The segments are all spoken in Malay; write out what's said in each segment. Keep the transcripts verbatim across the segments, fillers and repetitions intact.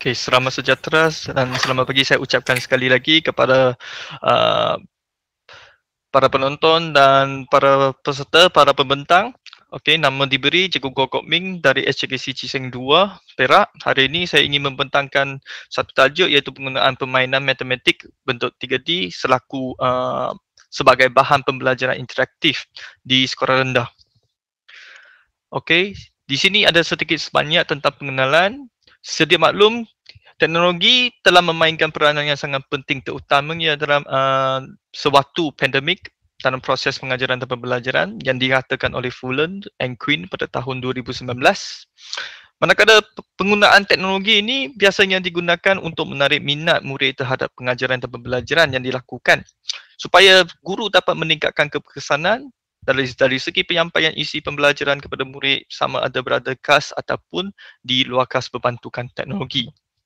Okey, selamat sejahtera dan selamat pagi saya ucapkan sekali lagi kepada uh, para penonton dan para peserta, para pembentang. Okey, nama diberi Cikgu Guo Kok Ming dari S C G C Ciseng dua, Perak. Hari ini saya ingin membentangkan satu tajuk iaitu penggunaan permainan matematik bentuk tiga D selaku uh, sebagai bahan pembelajaran interaktif di sekolah rendah. Okey, di sini ada sedikit sebanyak tentang pengenalan. Sedia maklum, teknologi telah memainkan peranan yang sangat penting terutamanya dalam uh, sewaktu pandemik dalam proses pengajaran dan pembelajaran yang dikatakan oleh Fullen and Quinn pada tahun dua ribu sembilan belas. Manakala penggunaan teknologi ini biasanya digunakan untuk menarik minat murid terhadap pengajaran dan pembelajaran yang dilakukan supaya guru dapat meningkatkan kekesanan dari, dari segi penyampaian isi pembelajaran kepada murid sama ada berada kas ataupun di luar kas berbantukan teknologi.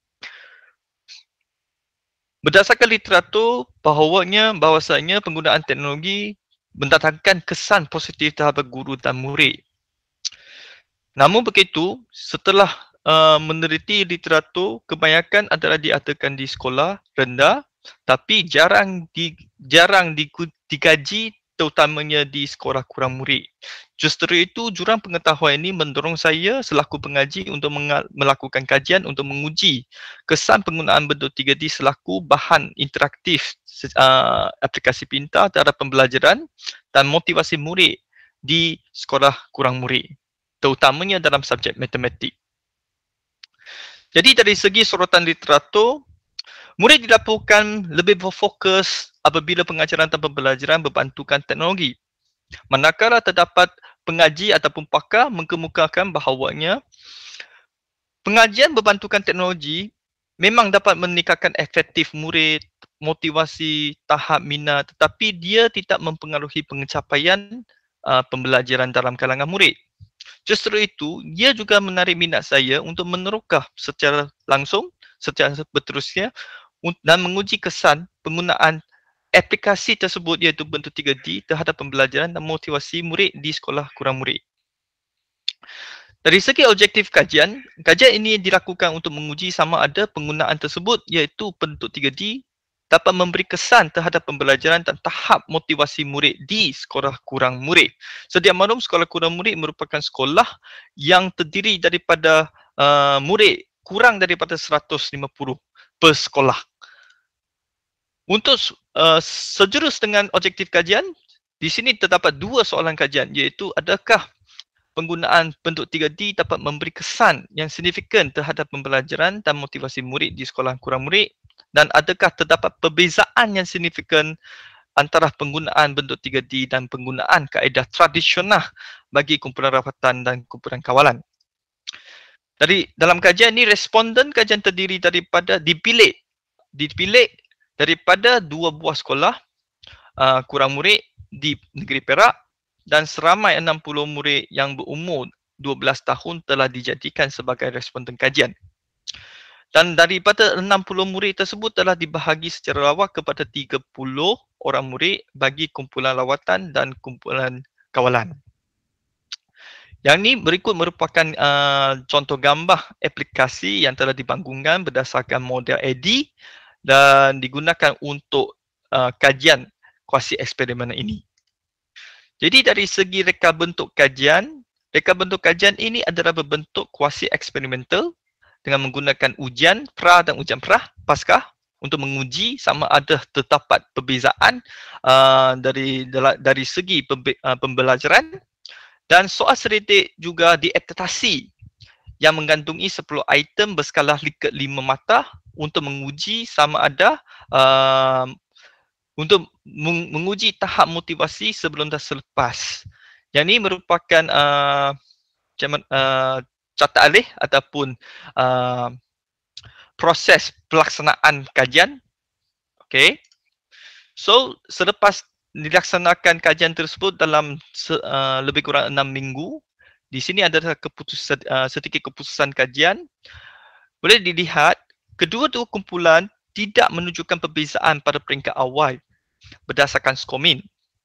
Berdasarkan literatur, bahawanya bahawasanya penggunaan teknologi mendatangkan kesan positif terhadap guru dan murid. Namun begitu, setelah uh, meneliti literatur, kebanyakan adalah diadakan di sekolah rendah tapi jarang di, jarang di, digaji terutamanya di sekolah kurang murid. Justru itu, jurang pengetahuan ini mendorong saya selaku pengaji untuk melakukan kajian untuk menguji kesan penggunaan bentuk tiga D selaku bahan interaktif uh, aplikasi pintar terhadap pembelajaran dan motivasi murid di sekolah kurang murid, terutamanya dalam subjek matematik. Jadi dari segi sorotan literatur, murid dilaporkan lebih berfokus apabila pengajaran dan pembelajaran berbantukan teknologi. Manakala terdapat pengaji ataupun pakar mengemukakan bahawanya pengajian berbantukan teknologi memang dapat meningkatkan efektif murid, motivasi, tahap minat, tetapi dia tidak mempengaruhi pencapaian uh, pembelajaran dalam kalangan murid. Justru itu, dia juga menarik minat saya untuk menerokah secara langsung, secara berterusnya dan menguji kesan penggunaan aplikasi tersebut iaitu bentuk tiga D terhadap pembelajaran dan motivasi murid di sekolah kurang murid. Dari segi objektif kajian, kajian ini dilakukan untuk menguji sama ada penggunaan tersebut iaitu bentuk tiga D dapat memberi kesan terhadap pembelajaran dan tahap motivasi murid di sekolah kurang murid. Sedia maklum, sekolah kurang murid merupakan sekolah yang terdiri daripada uh, murid kurang daripada seratus lima puluh per sekolah. Untuk uh, sejurus dengan objektif kajian, di sini terdapat dua soalan kajian iaitu adakah penggunaan bentuk tiga D dapat memberi kesan yang signifikan terhadap pembelajaran dan motivasi murid di sekolah kurang murid, dan adakah terdapat perbezaan yang signifikan antara penggunaan bentuk tiga D dan penggunaan kaedah tradisional bagi kumpulan rawatan dan kumpulan kawalan. Dari dalam kajian ini, responden kajian terdiri daripada dipilih dipilih daripada dua buah sekolah uh, kurang murid di negeri Perak dan seramai enam puluh murid yang berumur dua belas tahun telah dijadikan sebagai responden kajian. Dan daripada enam puluh murid tersebut telah dibahagi secara lawak kepada tiga puluh orang murid bagi kumpulan lawatan dan kumpulan kawalan. Yang ini berikut merupakan uh, contoh gambar aplikasi yang telah dibangunkan berdasarkan model A D dan digunakan untuk uh, kajian kuasi eksperimen ini. Jadi dari segi reka bentuk kajian, reka bentuk kajian ini adalah berbentuk kuasi eksperimental dengan menggunakan ujian pra dan ujian pra paskah untuk menguji sama ada terdapat perbezaan uh, dari dari segi pembe, uh, pembelajaran, dan soal selidik juga diadaptasi yang mengandungi sepuluh item berskala liket lima mata untuk menguji sama ada uh, untuk menguji tahap motivasi sebelum dan selepas. Yang ini merupakan uh, uh, catat alih ataupun uh, proses pelaksanaan kajian. Okay. So, selepas dilaksanakan kajian tersebut dalam uh, lebih kurang enam minggu, di sini ada keputusan, uh, sedikit keputusan kajian. Boleh dilihat, kedua-dua kumpulan tidak menunjukkan perbezaan pada peringkat awal berdasarkan skor min.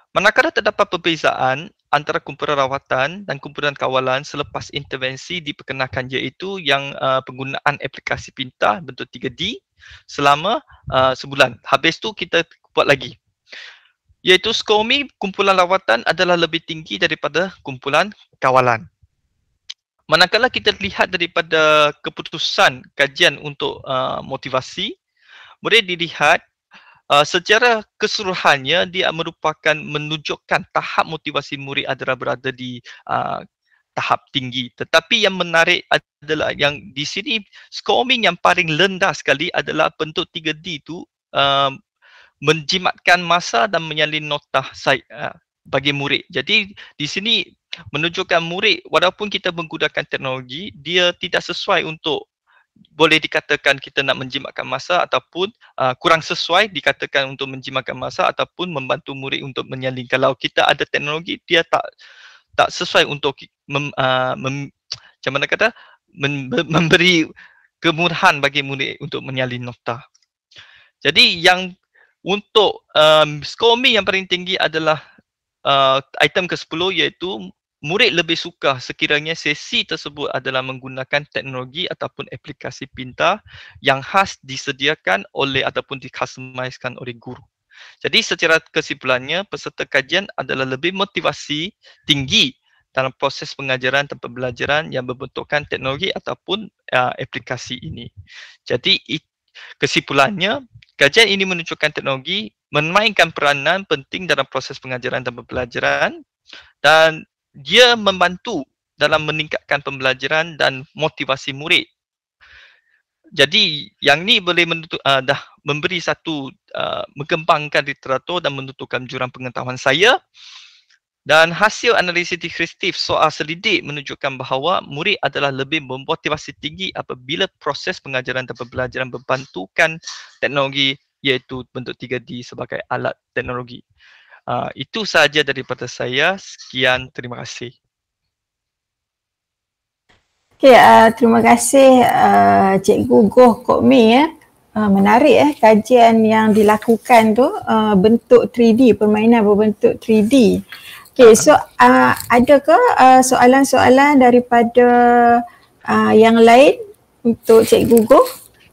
Manakala terdapat perbezaan antara kumpulan rawatan dan kumpulan kawalan selepas intervensi diperkenalkan, iaitu yang uh, penggunaan aplikasi pintar bentuk tiga D selama uh, sebulan. Habis tu kita buat lagi. Iaitu SCOMI kumpulan rawatan adalah lebih tinggi daripada kumpulan kawalan. Manakala kita lihat daripada keputusan kajian untuk uh, motivasi, boleh dilihat uh, secara keseluruhannya dia merupakan menunjukkan tahap motivasi murid adalah berada di uh, tahap tinggi. Tetapi yang menarik adalah yang di sini SCOMI yang paling rendah sekali adalah bentuk tiga D itu uh, menjimatkan masa dan menyalin nota saya, uh, bagi murid. Jadi di sini menunjukkan murid walaupun kita menggunakan teknologi, dia tidak sesuai untuk, boleh dikatakan kita nak menjimatkan masa ataupun uh, kurang sesuai dikatakan untuk menjimatkan masa ataupun membantu murid untuk menyalin. Kalau kita ada teknologi, dia tak tak sesuai untuk mem, uh, mem, macam mana kata mem, memberi kemudahan bagi murid untuk menyalin nota. Jadi yang untuk um, SCOMI yang paling tinggi adalah uh, item ke sepuluh, iaitu murid lebih suka sekiranya sesi tersebut adalah menggunakan teknologi ataupun aplikasi pintar yang khas disediakan oleh ataupun dikustomiskan oleh guru. Jadi secara kesimpulannya, peserta kajian adalah lebih motivasi tinggi dalam proses pengajaran dan pembelajaran yang berbentukkan teknologi ataupun uh, aplikasi ini. Jadi kesimpulannya, kajian ini menunjukkan teknologi memainkan peranan penting dalam proses pengajaran dan pembelajaran dan dia membantu dalam meningkatkan pembelajaran dan motivasi murid. Jadi yang ni boleh menutup, uh, dah memberi satu uh, mengembangkan literatur dan menentukan jurang pengetahuan saya. Dan hasil analisis deskriptif soal selidik menunjukkan bahawa murid adalah lebih memotivasi tinggi apabila proses pengajaran dan pembelajaran berbantukan teknologi, iaitu bentuk tiga D sebagai alat teknologi. Uh, itu sahaja daripada saya. Sekian, terima kasih. Okay, uh, terima kasih uh, Cikgu Goh Kok Mi ya. Uh, menarik eh kajian yang dilakukan tu uh, bentuk tiga D, permainan berbentuk tiga D. Okay, so uh, adakah uh, soalan-soalan daripada uh, yang lain untuk Cikgu Goh?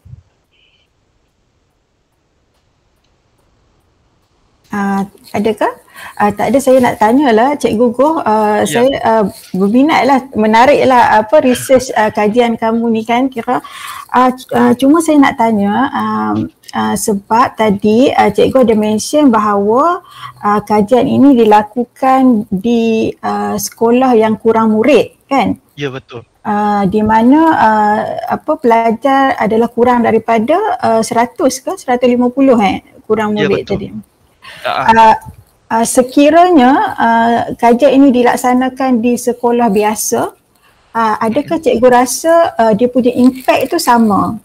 Uh, adakah? Uh, tak ada, saya nak tanyalah Cikgu Goh, uh, ya. Saya uh, berminatlah, menariklah apa research uh, kajian kamu ni kan, kira uh, uh, cuma saya nak tanya um, uh, sebab tadi uh, Cikgu ada mention bahawa uh, kajian ini dilakukan di uh, sekolah yang kurang murid kan? Ya, betul. Uh, di mana uh, apa pelajar adalah kurang daripada uh, seratus ke seratus lima puluh eh kurang murid ya, tadi. Uh, uh, sekiranya uh, kajian ini dilaksanakan di sekolah biasa, uh, adakah cikgu rasa uh, dia punya impact itu sama?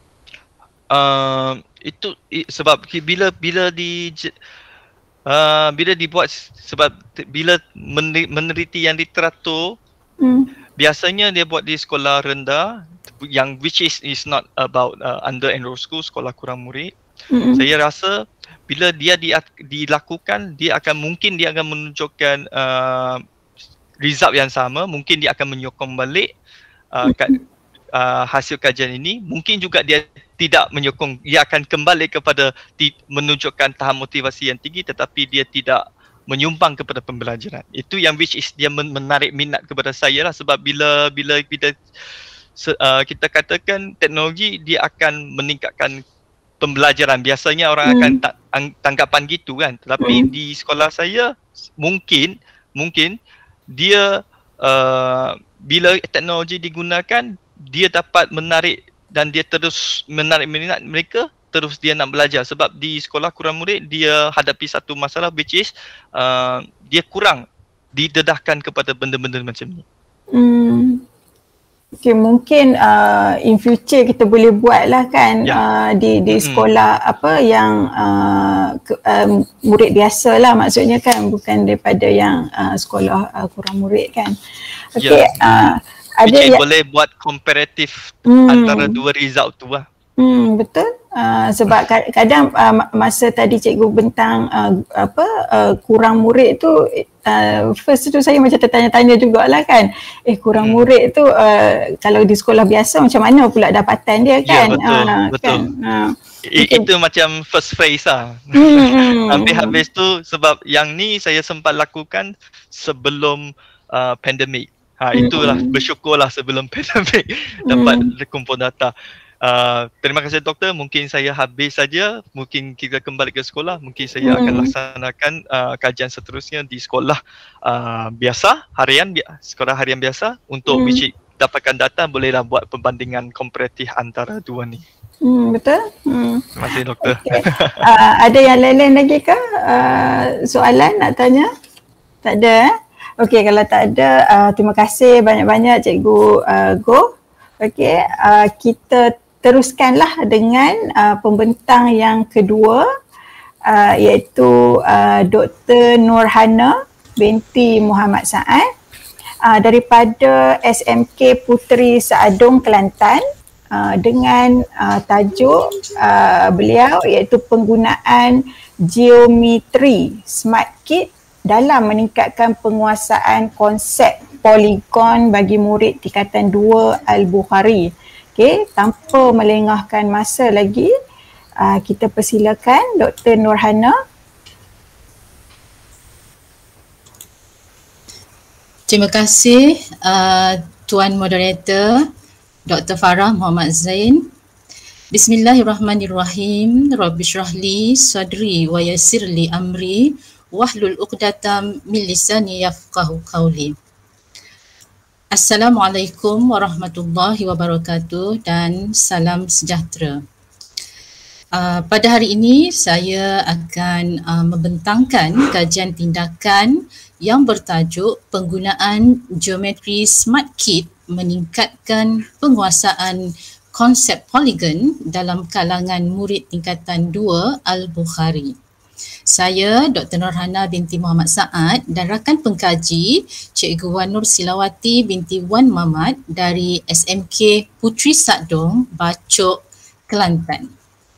Uh, itu i, sebab bila bila di uh, bila dibuat, sebab bila meneliti yang literatur, hmm. biasanya dia buat di sekolah rendah yang which is is not about uh, under enrolled school, sekolah kurang murid. Hmm. Saya rasa bila dia di, dilakukan, dia akan mungkin dia akan menunjukkan uh, result yang sama, mungkin dia akan menyokong balik uh, ka, uh, hasil kajian ini, mungkin juga dia tidak menyokong, dia akan kembali kepada ti, menunjukkan tahap motivasi yang tinggi tetapi dia tidak menyumbang kepada pembelajaran. Itu yang which is dia menarik minat kepada saya lah, sebab bila bila bila uh, kita katakan teknologi dia akan meningkatkan pembelajaran, biasanya orang hmm. akan tak, tanggapan gitu kan, tetapi hmm. di sekolah saya mungkin mungkin dia uh, bila teknologi digunakan, dia dapat menarik dan dia terus menarik minat mereka, terus dia nak belajar. Sebab di sekolah kurang murid dia hadapi satu masalah which is uh, dia kurang didedahkan kepada benda-benda macam ni. Hmm. Okay, mungkin uh, in future kita boleh buat lah kan ya. uh, di di sekolah mm-hmm. apa yang uh, ke, uh, murid biasa lah, maksudnya kan, bukan daripada yang uh, sekolah uh, kurang murid kan. Okay, ya. uh, ada yang boleh buat komparatif hmm. antara dua result tu lah. Hmm, betul. Uh, sebab kadang uh, masa tadi cikgu bentang uh, apa uh, kurang murid tu, uh, first tu saya macam tertanya-tanya jugalah kan, eh kurang hmm. murid tu uh, kalau di sekolah biasa macam mana pula dapatan dia kan. Ya, betul, uh, betul. Kan? Uh, I, itu macam first phase lah. Hmm. Nanti habis tu, sebab yang ni saya sempat lakukan sebelum uh, pandemik. Ha, itulah, hmm. bersyukurlah sebelum pandemik dapat hmm. kumpul data. Uh, terima kasih doktor, mungkin saya habis saja, mungkin kita kembali ke sekolah, mungkin saya hmm. akan laksanakan uh, kajian seterusnya di sekolah uh, biasa, harian, bi- sekolah harian biasa untuk hmm. which dapatkan data, bolehlah buat perbandingan komparatif antara dua ni. Hmm, betul. Hmm. Terima kasih doktor. Okay. Uh, ada yang lain-lain lagi ke uh, soalan nak tanya? Tak ada eh? Okey, kalau tak ada, uh, terima kasih banyak-banyak Cikgu uh, Goh. Okey, uh, kita teruskanlah dengan uh, pembentang yang kedua, uh, iaitu uh, Doktor Nurhana binti Muhammad Saad uh, daripada S M K Puteri Seadong Kelantan, uh, dengan uh, tajuk uh, beliau iaitu penggunaan geometri Smart Kit dalam meningkatkan penguasaan konsep poligon bagi murid tingkatan dua Al-Bukhari. Okey, tanpa melengahkan masa lagi, uh, kita persilakan Doktor Nurhana. Terima kasih uh, Tuan Moderator Doktor Farah Muhammad Zain. Bismillahirrahmanirrahim. Rabbi syrahli sadri wa yassirli amri wahlul uqdatam min lisani yafqahu qawli. Assalamualaikum warahmatullahi wabarakatuh dan salam sejahtera. Uh, pada hari ini saya akan uh, membentangkan kajian tindakan yang bertajuk penggunaan geometri Smart Kit meningkatkan penguasaan konsep poligon dalam kalangan murid tingkatan dua Al-Bukhari. Saya Doktor Nurhana binti Muhammad Saad dan rakan pengkaji Cikgu Wan Nur Silawati binti Wan Mamat dari S M K Puteri Seadong, Bacok, Kelantan.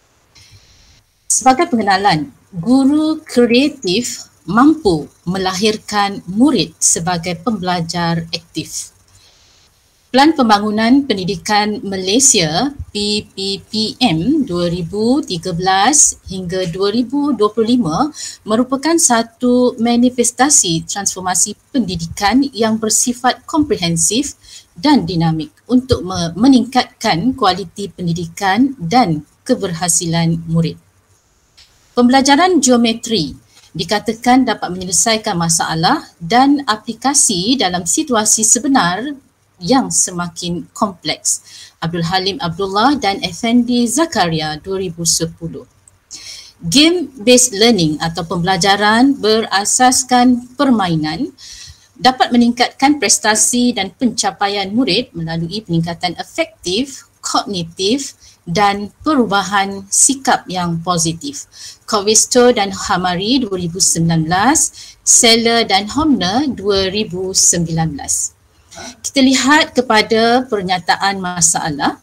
Sebagai pengenalan, guru kreatif mampu melahirkan murid sebagai pembelajar aktif. Pelan Pembangunan Pendidikan Malaysia P P P M dua ribu tiga belas hingga dua ribu dua puluh lima merupakan satu manifestasi transformasi pendidikan yang bersifat komprehensif dan dinamik untuk meningkatkan kualiti pendidikan dan keberhasilan murid. Pembelajaran geometri dikatakan dapat menyelesaikan masalah dan aplikasi dalam situasi sebenar yang semakin kompleks. Abdul Halim Abdullah dan Effendi Zakaria dua ribu sepuluh. Game-based learning atau pembelajaran berasaskan permainan dapat meningkatkan prestasi dan pencapaian murid melalui peningkatan afektif, kognitif dan perubahan sikap yang positif. Covisto dan Hamari dua ribu sembilan belas, Seller dan Homner dua ribu sembilan belas. Kita lihat kepada pernyataan masalah.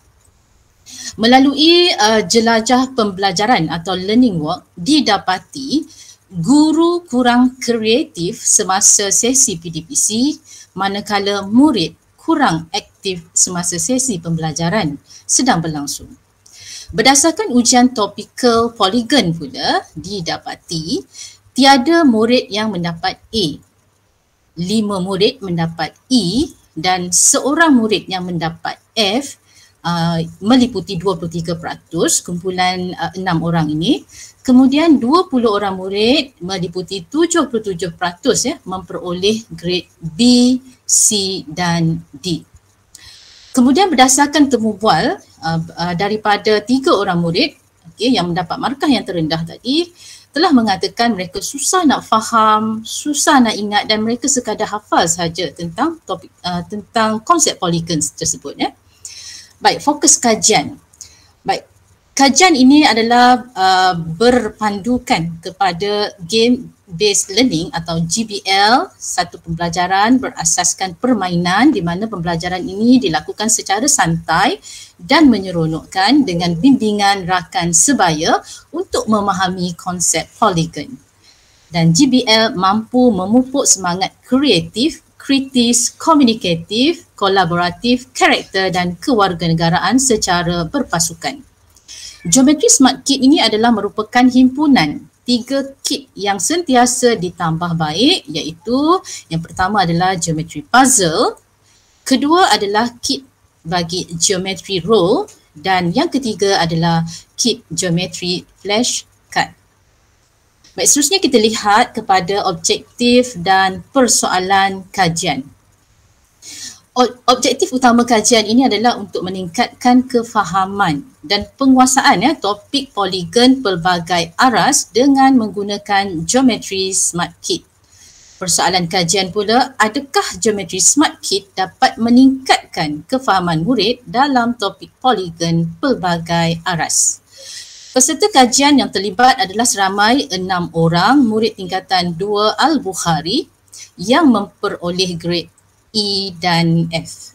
Melalui uh, jelajah pembelajaran atau learning work, didapati guru kurang kreatif semasa sesi P D P C, manakala murid kurang aktif semasa sesi pembelajaran sedang berlangsung. Berdasarkan ujian topikal poligon pula, didapati tiada murid yang mendapat A, lima murid mendapat E dan seorang murid yang mendapat F, uh, meliputi dua puluh tiga peratus kumpulan uh, enam orang ini. Kemudian dua puluh orang murid meliputi tujuh puluh tujuh peratus ya, memperoleh grade B, C dan D. Kemudian berdasarkan temu bual uh, uh, daripada tiga orang murid okay, yang mendapat markah yang terendah tadi, telah mengatakan mereka susah nak faham, susah nak ingat dan mereka sekadar hafal saja tentang topik uh, tentang konsep polygon tersebut ya. Baik, fokus kajian. Baik, kajian ini adalah uh, berpandukan kepada game based learning atau G B L, satu pembelajaran berasaskan permainan di mana pembelajaran ini dilakukan secara santai dan menyeronokkan dengan bimbingan rakan sebaya untuk memahami konsep polygon. Dan G B L mampu memupuk semangat kreatif, kritis, komunikatif, kolaboratif, karakter dan kewarganegaraan secara berpasukan. Geometry Smart Kit ini adalah merupakan himpunan tiga kit yang sentiasa ditambah baik, iaitu yang pertama adalah geometry puzzle, kedua adalah kit bagi geometry roll dan yang ketiga adalah kit geometry flashcard. Baik, seterusnya kita lihat kepada objektif dan persoalan kajian. Objektif utama kajian ini adalah untuk meningkatkan kefahaman dan penguasaan ya, topik poligon pelbagai aras dengan menggunakan Geometry Smart Kit. Persoalan kajian pula, adakah Geometry Smart Kit dapat meningkatkan kefahaman murid dalam topik poligon pelbagai aras? Peserta kajian yang terlibat adalah seramai enam orang murid tingkatan dua Al-Bukhari yang memperoleh grade E dan F.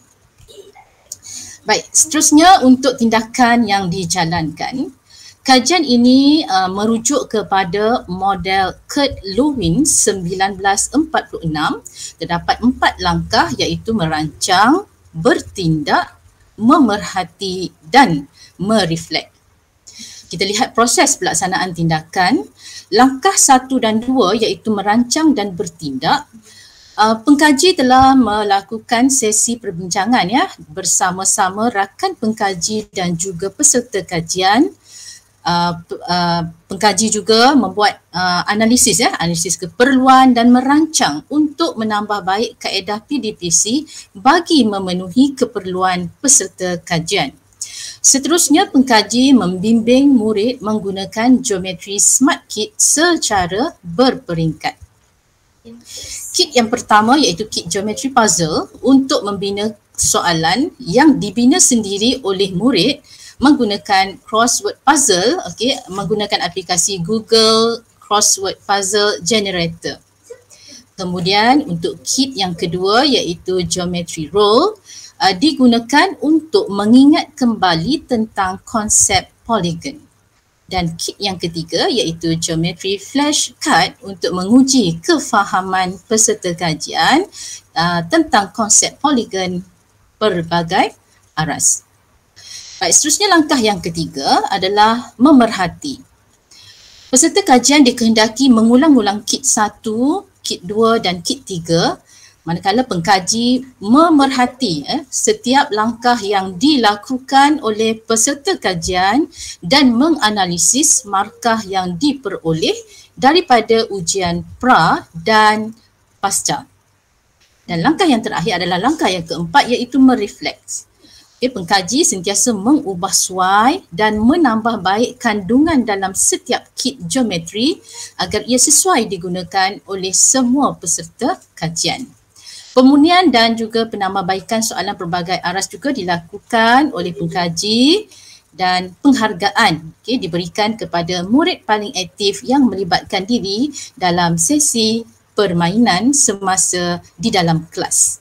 Baik, seterusnya untuk tindakan yang dijalankan. Kajian ini uh, merujuk kepada model Kurt-Lewin sembilan belas empat puluh enam. Terdapat empat langkah iaitu merancang, bertindak, memerhati dan mereflek. Kita lihat proses pelaksanaan tindakan. Langkah satu dan dua iaitu merancang dan bertindak. Uh, pengkaji telah melakukan sesi perbincangan ya bersama-sama rakan pengkaji dan juga peserta kajian. Uh, uh, pengkaji juga membuat uh, analisis ya, analisis keperluan dan merancang untuk menambah baik kaedah P D P C bagi memenuhi keperluan peserta kajian. Seterusnya, pengkaji membimbing murid menggunakan Geometry Smart Kit secara berperingkat. Kit yang pertama iaitu kit geometry puzzle untuk membina soalan yang dibina sendiri oleh murid menggunakan crossword puzzle, okey, menggunakan aplikasi Google Crossword Puzzle Generator. Kemudian untuk kit yang kedua iaitu geometry roll uh, digunakan untuk mengingat kembali tentang konsep polygon. Dan kit yang ketiga iaitu Geometry Flashcard untuk menguji kefahaman peserta kajian uh, tentang konsep polygon berbagai aras. Baik, seterusnya langkah yang ketiga adalah memerhati. Peserta kajian dikehendaki mengulang-ulang kit satu, kit dua dan kit tiga. Manakala pengkaji memerhati eh, setiap langkah yang dilakukan oleh peserta kajian dan menganalisis markah yang diperoleh daripada ujian pra dan pasca. Dan langkah yang terakhir adalah langkah yang keempat iaitu merefleks. Okay, pengkaji sentiasa mengubah suai dan menambah baik kandungan dalam setiap kit geometri agar ia sesuai digunakan oleh semua peserta kajian. Pemunian dan juga penambahbaikan soalan pelbagai aras juga dilakukan oleh pengkaji dan penghargaan okay, diberikan kepada murid paling aktif yang melibatkan diri dalam sesi permainan semasa di dalam kelas.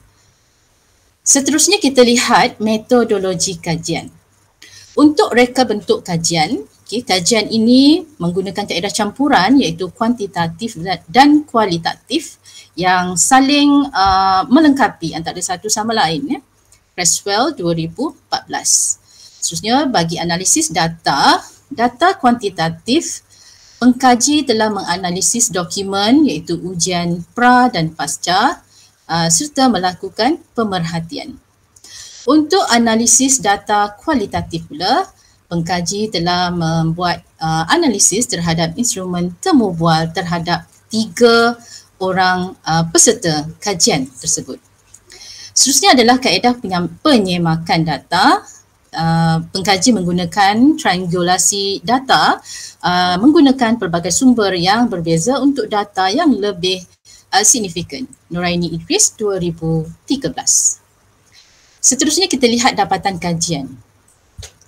Seterusnya kita lihat metodologi kajian. Untuk reka bentuk kajian, okay, kajian ini menggunakan kaedah campuran iaitu kuantitatif dan kualitatif yang saling uh, melengkapi antara satu sama lain ya. Creswell dua ribu empat belas. Seterusnya bagi analisis data, data kuantitatif, pengkaji telah menganalisis dokumen iaitu ujian pra dan pasca uh, serta melakukan pemerhatian. Untuk analisis data kualitatif pula, pengkaji telah membuat uh, analisis terhadap instrumen temu bual terhadap tiga orang uh, peserta kajian tersebut. Seterusnya adalah kaedah penyemakan data. Uh, pengkaji menggunakan triangulasi data uh, menggunakan pelbagai sumber yang berbeza untuk data yang lebih uh, signifikan. Nuraini Idris dua ribu tiga belas. Seterusnya kita lihat dapatan kajian.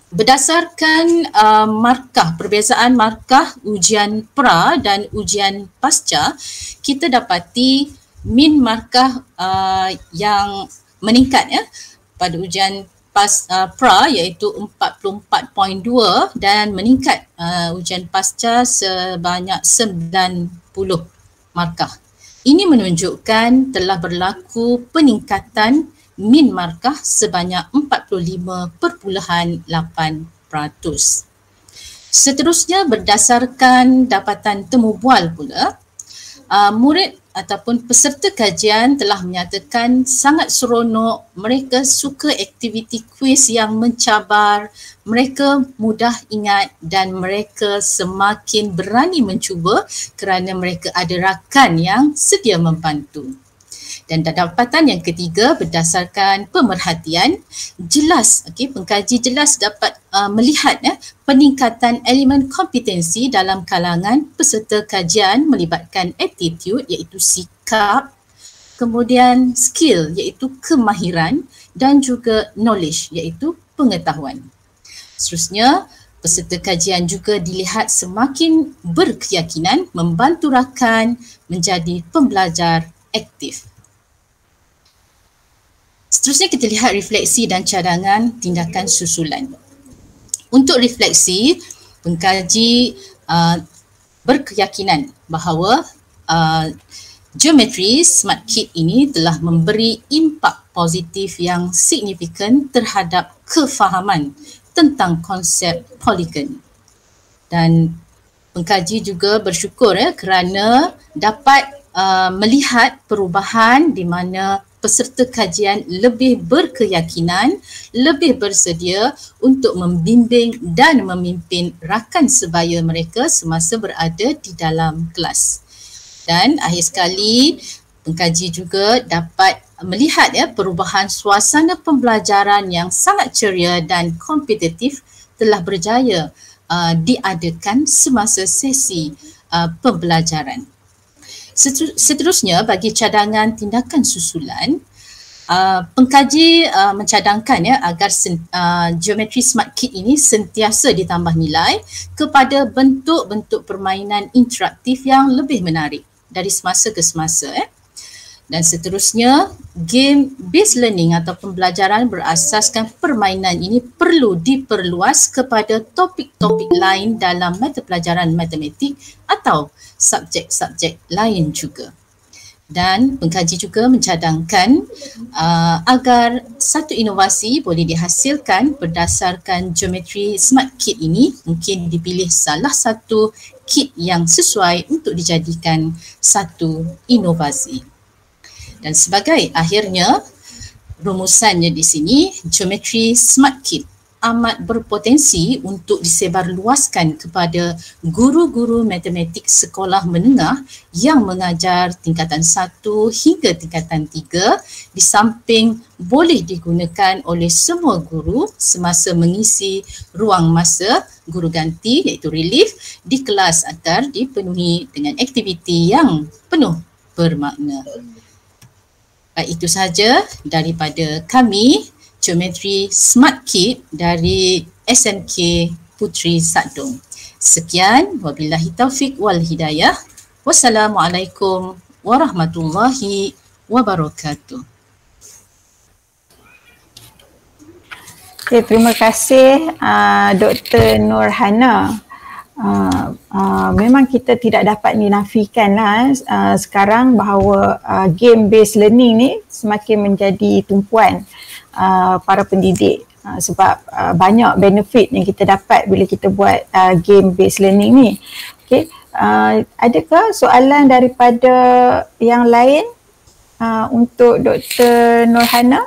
berdasarkan uh, markah, perbezaan markah ujian pra dan ujian pasca, kita dapati min markah uh, yang meningkat ya pada ujian pas uh, pra iaitu empat puluh empat perpuluhan dua dan meningkat uh, ujian pasca sebanyak sembilan puluh markah. Ini menunjukkan telah berlaku peningkatan min markah sebanyak empat puluh lima perpuluhan lapan peratus. Seterusnya, berdasarkan dapatan temu bual pula, uh, murid ataupun peserta kajian telah menyatakan sangat seronok, mereka suka aktiviti kuis yang mencabar, mereka mudah ingat dan mereka semakin berani mencuba kerana mereka ada rakan yang sedia membantu. Dan dapatan yang ketiga, berdasarkan pemerhatian, jelas, okay, pengkaji jelas dapat uh, melihat ya, peningkatan elemen kompetensi dalam kalangan peserta kajian melibatkan attitude iaitu sikap, kemudian skill iaitu kemahiran dan juga knowledge iaitu pengetahuan. Seterusnya, peserta kajian juga dilihat semakin berkeyakinan membantu rakan menjadi pembelajar aktif. Seterusnya kita lihat refleksi dan cadangan tindakan susulan. Untuk refleksi, pengkaji uh, berkeyakinan bahawa uh, geometri Smart Kit ini telah memberi impak positif yang signifikan terhadap kefahaman tentang konsep poligon. Dan pengkaji juga bersyukur ya, kerana dapat uh, melihat perubahan di mana peserta kajian lebih berkeyakinan, lebih bersedia untuk membimbing dan memimpin rakan sebaya mereka semasa berada di dalam kelas. Dan akhir sekali, pengkaji juga dapat melihat ya, perubahan suasana pembelajaran yang sangat ceria dan kompetitif telah berjaya uh, diadakan semasa sesi uh, pembelajaran. Seterusnya, bagi cadangan tindakan susulan, uh, pengkaji uh, mencadangkan ya, agar sen, uh, geometri Smart Kit ini sentiasa ditambah nilai kepada bentuk-bentuk permainan interaktif yang lebih menarik dari semasa ke semasa. Eh. Dan seterusnya, game based learning atau pembelajaran berasaskan permainan ini perlu diperluas kepada topik-topik lain dalam mata pelajaran matematik atau subjek-subjek lain juga. Dan pengkaji juga mencadangkan uh, agar satu inovasi boleh dihasilkan berdasarkan geometri Smart Kit ini, mungkin dipilih salah satu kit yang sesuai untuk dijadikan satu inovasi. Dan sebagai akhirnya, rumusannya di sini, geometri Smart Kit amat berpotensi untuk disebarluaskan kepada guru-guru matematik sekolah menengah yang mengajar tingkatan satu hingga tingkatan tiga, di samping boleh digunakan oleh semua guru semasa mengisi ruang masa guru ganti iaitu relief di kelas agar dipenuhi dengan aktiviti yang penuh bermakna. Baik, itu sahaja daripada kami, Geometri Smart Kit dari S M K Puteri Satdong. Sekian, wabillahi taufik wal hidayah. Wassalamualaikum warahmatullahi wabarakatuh. Okay, terima kasih uh, Doktor Nurhana. Uh, uh, memang kita tidak dapat dinafikan lah uh, sekarang bahawa uh, game based learning ni semakin menjadi tumpuan uh, para pendidik uh, sebab uh, banyak benefit yang kita dapat bila kita buat uh, game based learning ni. Okay. Uh, adakah soalan daripada yang lain uh, untuk Doktor Nurhana?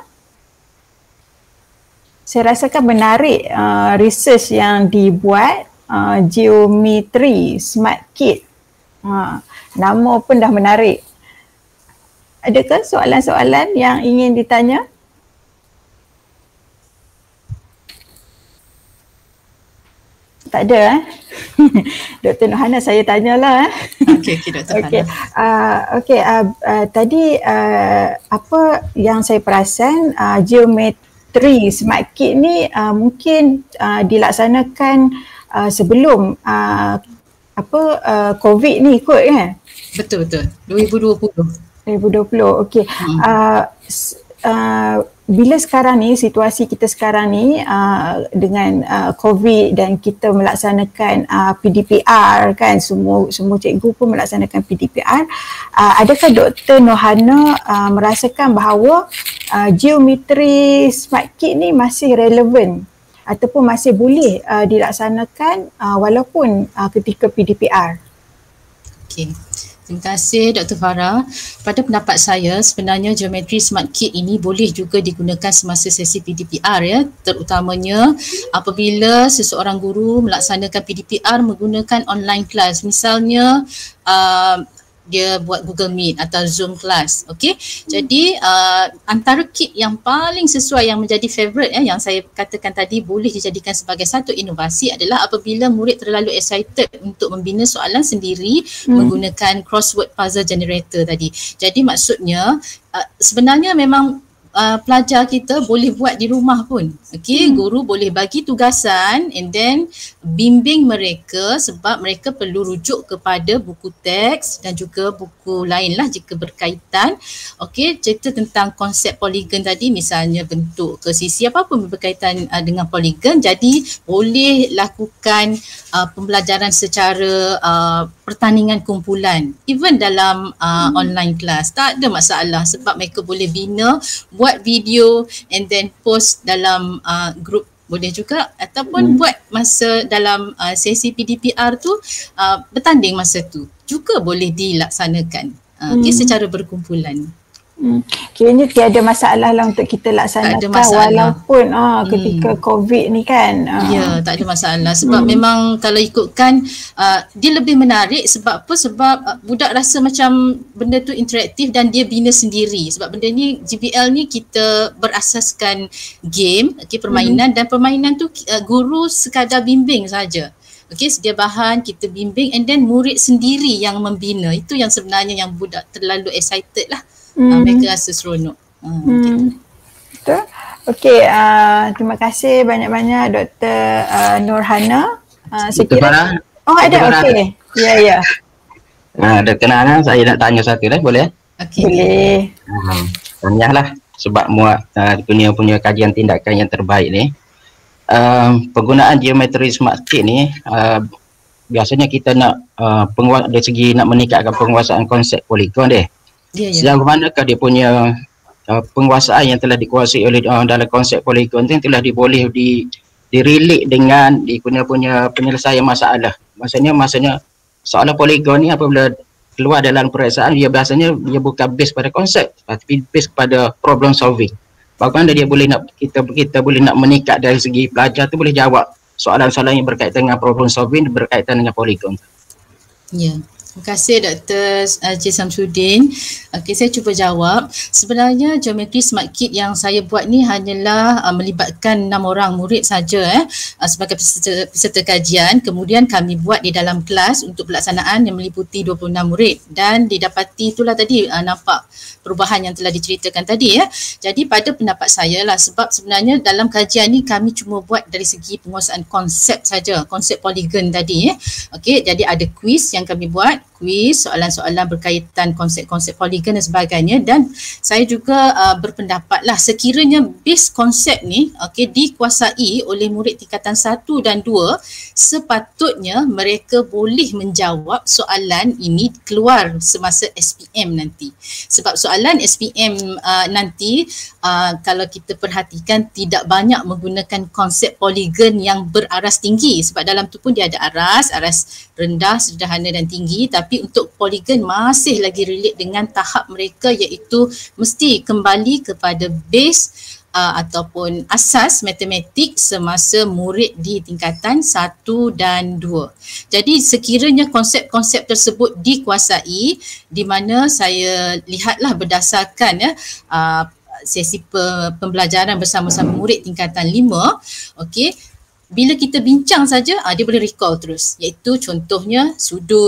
Saya rasakan menarik uh, research yang dibuat. Uh, Geometri Smart Kit. Uh, nama pun dah menarik. Adakah soalan-soalan yang ingin ditanya? Tak ada eh? Doktor Nurhana, saya tanyalah eh. Okey, okay, Doktor Nurhana. Okey, uh, okay, uh, uh, tadi uh, apa yang saya perasan uh, geometri Geometri Smart Kit ni uh, mungkin uh, dilaksanakan uh, sebelum uh, apa uh, COVID ni kot kan? Betul betul. dua ribu dua puluh. dua ribu dua puluh. Okey. Hmm. Uh, uh, bila sekarang ni, situasi kita sekarang ni uh, dengan uh, COVID dan kita melaksanakan uh, P D P R kan, semua semua cikgu pun melaksanakan P D P R, uh, adakah Doktor Norhana uh, merasakan bahawa uh, geometri Smart Kit ni masih relevan ataupun masih boleh uh, dilaksanakan uh, walaupun uh, ketika P D P R? Okey. Terima kasih Doktor Farah. Pada pendapat saya, sebenarnya geometri Smart Kit ini boleh juga digunakan semasa sesi P D P R ya, terutamanya apabila seseorang guru melaksanakan P D P R menggunakan online class. Misalnya uh, dia buat Google Meet atau Zoom class. Okey. Jadi uh, antara kit yang paling sesuai yang menjadi favorite ya, yang saya katakan tadi boleh dijadikan sebagai satu inovasi adalah apabila murid terlalu excited untuk membina soalan sendiri hmm. menggunakan crossword puzzle generator tadi. Jadi maksudnya uh, sebenarnya memang Uh, pelajar kita boleh buat di rumah pun. Okey, hmm. guru boleh bagi tugasan and then bimbing mereka sebab mereka perlu rujuk kepada buku teks dan juga buku lain lah jika berkaitan. Okey, cerita tentang konsep poligon tadi, misalnya bentuk ke sisi apa-apa berkaitan uh, dengan poligon. Jadi boleh lakukan uh, pembelajaran secara uh, pertandingan kumpulan even dalam uh, hmm. online class. Tak ada masalah sebab mereka boleh bina, buat video and then post dalam uh, grup boleh juga, ataupun hmm. buat masa dalam uh, sesi P D P R tu uh, bertanding masa tu juga boleh dilaksanakan uh, hmm. okay, secara berkumpulan. Hmm. Kiranya tiada masalah lah untuk kita laksanakan walaupun ah, ketika hmm. COVID ni kan. Ah. Ya, tak ada masalah sebab hmm. memang kalau ikutkan uh, dia lebih menarik sebab apa? Sebab uh, budak rasa macam benda tu interaktif dan dia bina sendiri. Sebab benda ni G B L ni kita berasaskan game, okay, permainan hmm. dan permainan tu uh, guru sekadar bimbing saja. Okey, sedia bahan, kita bimbing and then murid sendiri yang membina. Itu yang sebenarnya yang budak terlalu excited lah. Hmm. Uh, mereka rasa seronok. Uh, hmm. Betul. Okey, uh, terima kasih banyak-banyak Doktor uh, Norhana. Uh, Doktor Farah. Oh, ada. Okey. Ya, ya. Uh, Doktor Norhana, saya nak tanya satu dah, boleh? Okay. Boleh. Uh, Tanyalah sebab muat uh, punya punya kajian tindakan yang terbaik ni. Uh, penggunaan geometri Smart Kit ni uh, biasanya kita nak uh, penguat dari segi nak meningkatkan penguasaan konsep poligon deh. Yeah, yeah. Sejauh manakah dia punya uh, penguasaan yang telah dikuasai oleh uh, dalam konsep poligon tu yang telah diboleh di direlate dengan di punya punya penyelesaian masalah. Maksudnya maksudnya soalan poligon ni apabila keluar dalam peperiksaan dia biasanya dia bukan base pada konsep tapi base pada problem solving. Bagaimana dia boleh nak kita kita boleh nak meningkat dari segi pelajar tu boleh jawab soalan-soalan yang berkaitan dengan problem solving berkaitan dengan poligon. Ya. Terima kasih Doktor Encik Samsudin. Okey, saya cuba jawab. Sebenarnya geometri Smart Kit yang saya buat ni hanyalah uh, melibatkan enam orang murid saja eh uh, sebagai peserta, peserta kajian. Kemudian kami buat di dalam kelas untuk pelaksanaan yang meliputi dua puluh enam murid dan didapati itulah tadi uh, nampak perubahan yang telah diceritakan tadi ya. Jadi pada pendapat saya lah sebab sebenarnya dalam kajian ni kami cuma buat dari segi penguasaan konsep saja, konsep poligon tadi ya. Okey, jadi ada kuis yang kami buat, kuis, soalan-soalan berkaitan konsep-konsep poligon dan sebagainya dan saya juga uh, berpendapat lah sekiranya base konsep ni okey dikuasai oleh murid tingkatan satu dan dua sepatutnya mereka boleh menjawab soalan ini keluar semasa S P M nanti. Sebab soalan S P M uh, nanti uh, kalau kita perhatikan tidak banyak menggunakan konsep poligon yang beraras tinggi sebab dalam tu pun dia ada aras, aras rendah, sederhana dan tinggi tapi untuk poligon masih lagi relate dengan tahap mereka iaitu mesti kembali kepada base uh, ataupun asas matematik semasa murid di tingkatan satu dan dua. Jadi sekiranya konsep-konsep tersebut dikuasai di mana saya lihatlah berdasarkan ya uh, sesi pe- pembelajaran bersama-sama murid tingkatan lima, okey, bila kita bincang saja uh, dia boleh recall terus iaitu contohnya sudut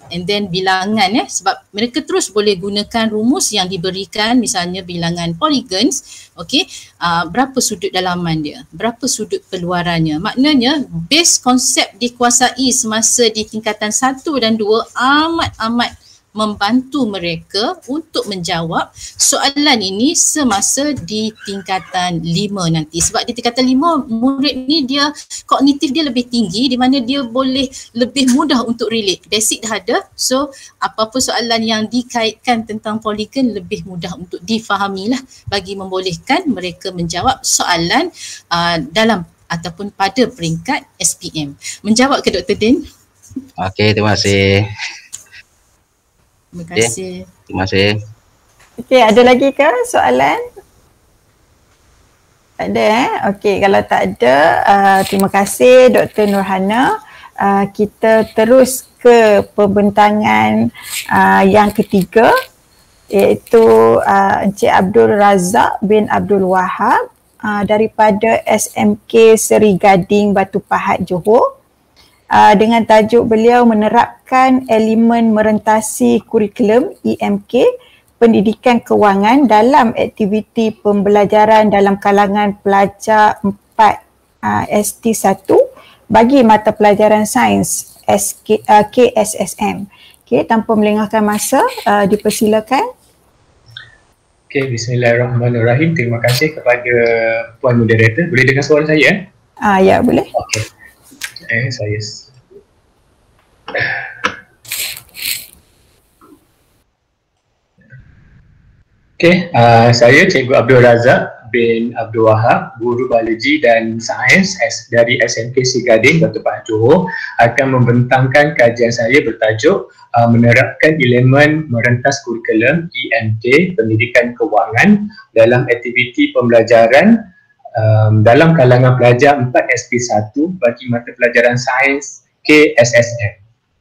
and then bilangan eh sebab mereka terus boleh gunakan rumus yang diberikan, misalnya bilangan polygons, okey, uh, berapa sudut dalaman dia, berapa sudut keluarannya. Maknanya base konsep dikuasai semasa di tingkatan satu dan dua amat-amat membantu mereka untuk menjawab soalan ini semasa di tingkatan lima nanti. Sebab di tingkatan lima murid ni dia kognitif dia lebih tinggi, di mana dia boleh lebih mudah untuk relate. Basic dah ada, so apa-apa soalan yang dikaitkan tentang polygon lebih mudah untuk difahami lah, bagi membolehkan mereka menjawab soalan uh, dalam ataupun pada peringkat S P M. Menjawab ke Doktor Din? Okey, terima kasih. Terima kasih. Okay, terima kasih. Okey, ada lagi ke soalan? Tak ada eh? Okey, kalau tak ada, uh, terima kasih Doktor Nurhana. Uh, kita terus ke pembentangan uh, yang ketiga, iaitu uh, Encik Abdul Razak bin Abdul Wahab uh, daripada S M K Seri Gading Batu Pahat Johor. Uh, dengan tajuk beliau menerapkan elemen merentasi kurikulum E M K pendidikan kewangan dalam aktiviti pembelajaran dalam kalangan pelajar empat uh, S T satu bagi mata pelajaran sains S K, uh, K S S M. Okay, tanpa melengahkan masa, uh, dipersilakan. Okay, bismillahirrahmanirrahim. Terima kasih kepada Puan Moderator. Boleh dengar suara saya? Eh? Ah, ya, boleh. Okay. Eh, saya Okay, uh, saya Cikgu Abdul Razak bin Abdul Wahab, Guru Biologi dan Sains dari S M K Seri Gading Batu Pahat Johor, akan membentangkan kajian saya bertajuk uh, menerapkan elemen merentas kurikulum E M K pendidikan kewangan dalam aktiviti pembelajaran um, dalam kalangan pelajar empat S P satu bagi mata pelajaran sains K S S M.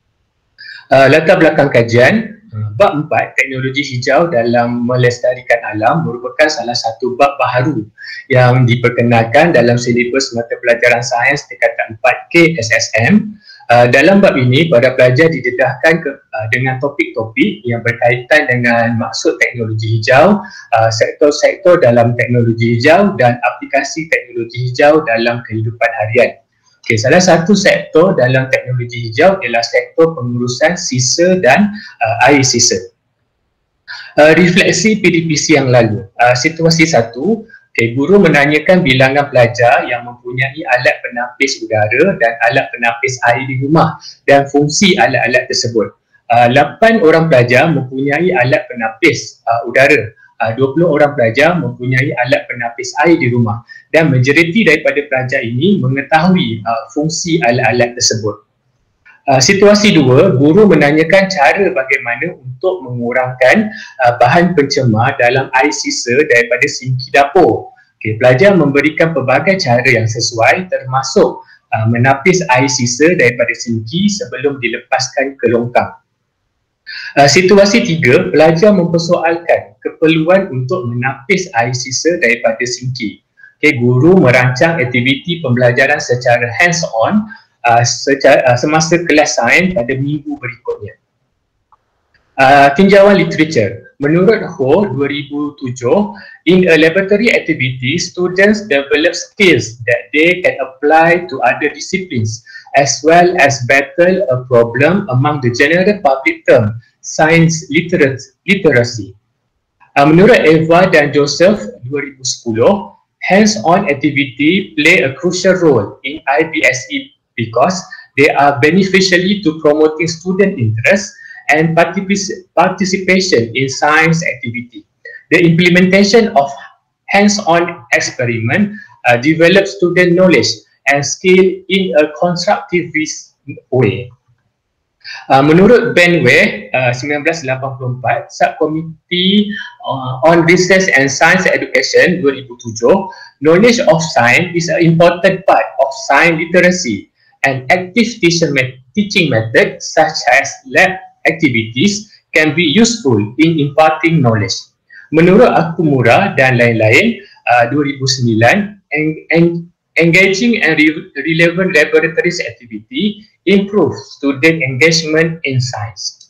Uh, latar belakang kajian, uh, bab empat, teknologi hijau dalam melestarikan alam, merupakan salah satu bab baharu yang diperkenalkan dalam silibus mata pelajaran sains tingkatan empat K S S M. Uh, dalam bab ini, para pelajar didedahkan ke, uh, dengan topik-topik yang berkaitan dengan maksud teknologi hijau, uh, sektor-sektor dalam teknologi hijau dan aplikasi teknologi hijau dalam kehidupan harian. Okay, salah satu sektor dalam teknologi hijau ialah sektor pengurusan sisa dan uh, air sisa. Uh, refleksi P D P C yang lalu. Uh, situasi satu, okay, guru menanyakan bilangan pelajar yang mempunyai alat penapis udara dan alat penapis air di rumah dan fungsi alat-alat tersebut. Uh, lapan orang pelajar mempunyai alat penapis uh, udara. Uh, dua puluh orang pelajar mempunyai alat penapis air di rumah dan majoriti daripada pelajar ini mengetahui uh, fungsi alat-alat tersebut. Uh, situasi dua, guru menanyakan cara bagaimana untuk mengurangkan uh, bahan pencemar dalam air sisa daripada sinki dapur. Okay, pelajar memberikan pelbagai cara yang sesuai termasuk uh, menapis air sisa daripada sinki sebelum dilepaskan ke longkang. Uh, situasi tiga, pelajar mempersoalkan keperluan untuk menapis air sisa daripada sinki. Okay, guru merancang aktiviti pembelajaran secara hands-on uh, secara, uh, semasa kelas sains pada minggu berikutnya. Uh, tinjauan literature. Menurut Ho dua ribu tujuh, in a laboratory activity, students develop skills that they can apply to other disciplines as well as battle a problem among the general public term, science literacy. Uh, menurut Eva dan Joseph dua ribu sepuluh, hands-on activity play a crucial role in I B S E because they are beneficially to promoting student interest and participation in science activity. The implementation of hands-on experiment uh, develops student knowledge and skill in a constructive way. Uh, menurut Ben Ware, uh, seribu sembilan ratus lapan puluh empat, Subcommittee uh, on Research and Science Education dua ribu tujuh, knowledge of science is an important part of science literacy and active teacher met teaching methods such as lab activities can be useful in imparting knowledge. Menurut Akumura dan lain-lain, uh, dua ribu sembilan, en en engaging and re relevant laboratories activity improve student engagement in science.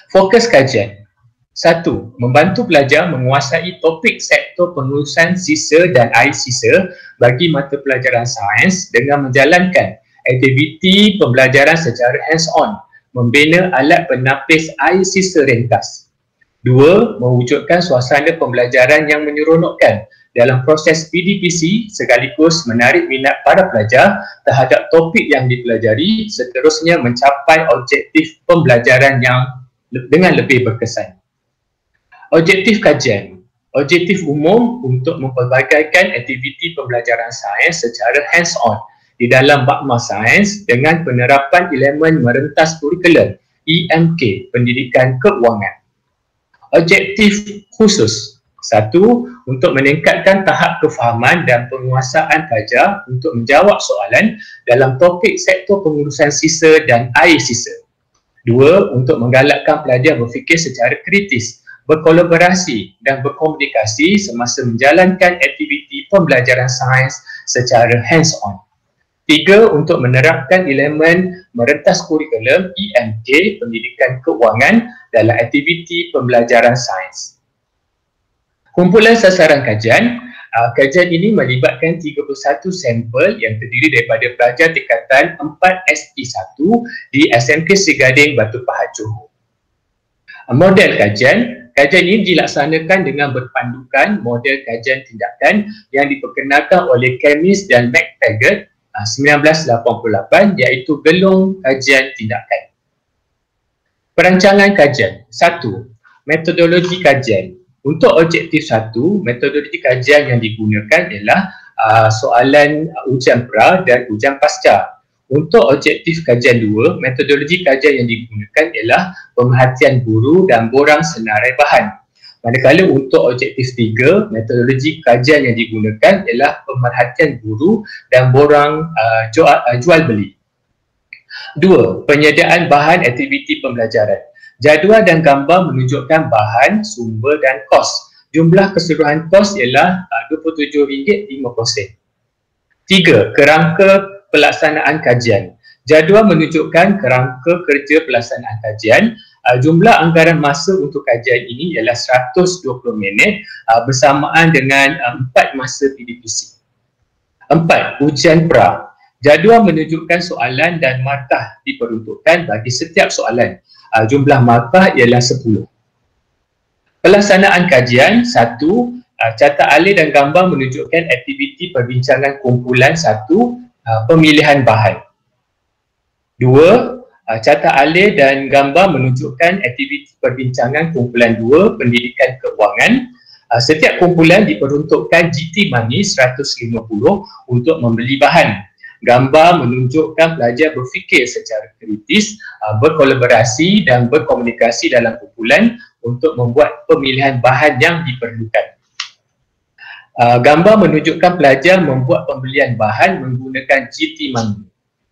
Fokus kajian. Satu, membantu pelajar menguasai topik sektor pengurusan sisa dan air sisa bagi mata pelajaran sains dengan menjalankan aktiviti pembelajaran secara hands-on, membina alat penapis air sisa ringkas. Dua, mewujudkan suasana pembelajaran yang menyeronokkan dalam proses P D P C sekaligus menarik minat para pelajar terhadap topik yang dipelajari, seterusnya mencapai objektif pembelajaran yang dengan lebih berkesan. Objektif kajian. Objektif umum untuk mempelbagaikan aktiviti pembelajaran sains secara hands-on di dalam makmal sains dengan penerapan elemen merentas kurikulum E M K, pendidikan keuangan. Objektif khusus. Satu, untuk meningkatkan tahap kefahaman dan penguasaan pelajar untuk menjawab soalan dalam topik sektor pengurusan sisa dan air sisa. Dua, untuk menggalakkan pelajar berfikir secara kritis, berkolaborasi dan berkomunikasi semasa menjalankan aktiviti pembelajaran sains secara hands-on. Tiga, untuk menerapkan elemen merentas kurikulum E M K, pendidikan keuangan dalam aktiviti pembelajaran sains. Kumpulan sasaran kajian. Uh, kajian ini melibatkan tiga puluh satu sampel yang terdiri daripada pelajar tingkatan empat S P satu di S M K Sri Gading, Batu Pahat, Johor. Uh, model kajian. Kajian ini dilaksanakan dengan berpandukan model kajian tindakan yang diperkenalkan oleh Kemis dan McTaggart uh, seribu sembilan ratus lapan puluh lapan, iaitu gelong kajian tindakan. Perancangan kajian. Satu, metodologi kajian. Untuk objektif satu, metodologi kajian yang digunakan ialah uh, soalan uh, ujian pra dan ujian pasca. Untuk objektif kajian dua, metodologi kajian yang digunakan ialah pemerhatian guru dan borang senarai bahan. Manakala untuk objektif tiga, metodologi kajian yang digunakan ialah pemerhatian guru dan borang uh, jual, uh, jual beli. Dua, penyediaan bahan aktiviti pembelajaran. Jadual dan gambar menunjukkan bahan, sumber dan kos. Jumlah keseluruhan kos ialah uh, dua puluh tujuh ringgit lima puluh sen. Tiga, kerangka pelaksanaan kajian. Jadual menunjukkan kerangka kerja pelaksanaan kajian. Uh, jumlah anggaran masa untuk kajian ini ialah seratus dua puluh minit uh, bersamaan dengan uh, empat masa P D P C. Empat, ujian pra. Jadual menunjukkan soalan dan markah diperuntukkan bagi setiap soalan. Uh, jumlah markah ialah sepuluh. Pelaksanaan kajian. Satu, uh, catat alih dan gambar menunjukkan aktiviti perbincangan kumpulan satu, uh, pemilihan bahan. Dua, uh, catat alih dan gambar menunjukkan aktiviti perbincangan kumpulan dua, pendidikan keuangan. Uh, setiap kumpulan diperuntukkan G T money seratus lima puluh untuk membeli bahan. Gambar menunjukkan pelajar berfikir secara kritis, uh, berkolaborasi dan berkomunikasi dalam kumpulan untuk membuat pemilihan bahan yang diperlukan. Uh, gambar menunjukkan pelajar membuat pembelian bahan menggunakan G T money.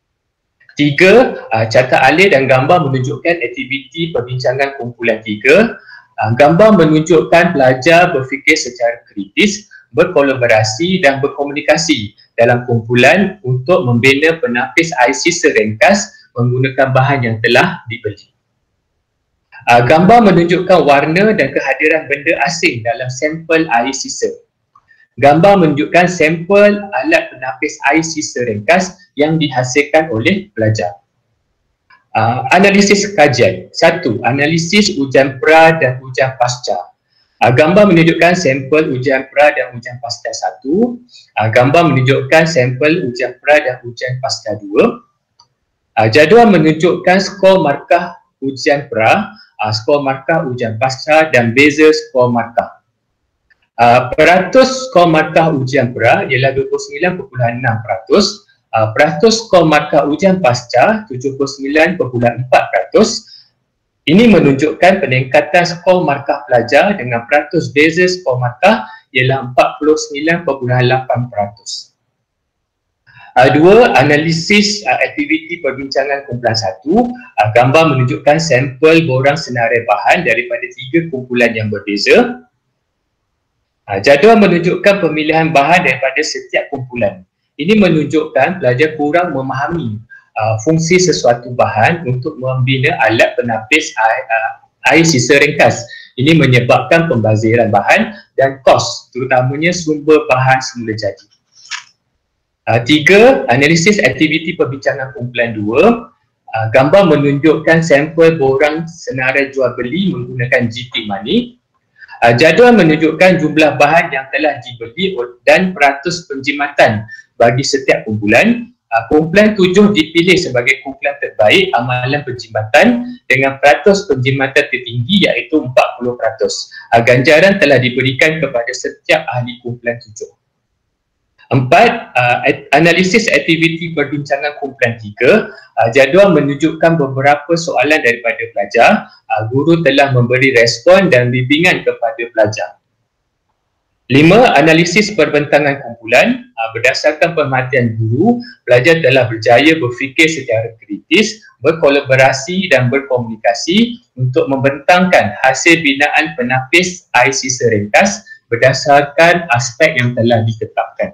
Tiga, uh, catat alih dan gambar menunjukkan aktiviti perbincangan kumpulan tiga. Uh, gambar menunjukkan pelajar berfikir secara kritis, berkolaborasi dan berkomunikasi dalam kumpulan untuk membina penapis air sisa ringkas menggunakan bahan yang telah dibeli. Uh, gambar menunjukkan warna dan kehadiran benda asing dalam sampel air sisa. Gambar menunjukkan sampel alat penapis air sisa ringkas yang dihasilkan oleh pelajar. Uh, analisis kajian. Satu, analisis ujian pra dan ujian pasca. Uh, gambar menunjukkan sampel ujian pra dan ujian pasca satu. Uh, gambar menunjukkan sampel ujian pra dan ujian pasca dua. Uh, jadual menunjukkan skor markah ujian pra, uh, skor markah ujian pasca dan beza skor markah. Uh, peratus skor markah ujian pra ialah dua puluh sembilan perpuluhan enam peratus. Uh, peratus skor markah ujian pasca tujuh puluh sembilan perpuluhan empat peratus. Ini menunjukkan peningkatan skor markah pelajar dengan peratus beza skor markah ialah empat puluh sembilan perpuluhan lapan peratus. Uh, dua, analisis uh, aktiviti perbincangan kumpulan satu. Uh, gambar menunjukkan sampel borang senarai bahan daripada tiga kumpulan yang berbeza. Uh, jadual menunjukkan pemilihan bahan daripada setiap kumpulan. Ini menunjukkan pelajar kurang memahami Uh, fungsi sesuatu bahan untuk membina alat penapis air, uh, air sisa ringkas. Ini menyebabkan pembaziran bahan dan kos, terutamanya sumber bahan semula jadi. Uh, tiga, analisis aktiviti perbincangan kumpulan dua. Uh, gambar menunjukkan sampel borang senarai jual beli menggunakan G T Money. Uh, jadual menunjukkan jumlah bahan yang telah dibeli dan peratus penjimatan bagi setiap kumpulan. Uh, kumpulan tujuh dipilih sebagai kumpulan terbaik amalan penjimatan dengan peratus penjimatan tertinggi iaitu empat puluh peratus. Uh, ganjaran telah diberikan kepada setiap ahli kumpulan tujuh. Empat, uh, analisis aktiviti perbincangan kumpulan tiga. Uh, jadual menunjukkan beberapa soalan daripada pelajar. Uh, guru telah memberi respon dan bimbingan kepada pelajar. Lima, analisis perbentangan kumpulan. Uh, berdasarkan perhatian guru, pelajar telah berjaya berfikir secara kritis, berkolaborasi dan berkomunikasi untuk membentangkan hasil binaan penapis air sisa ringkas berdasarkan aspek yang telah ditetapkan.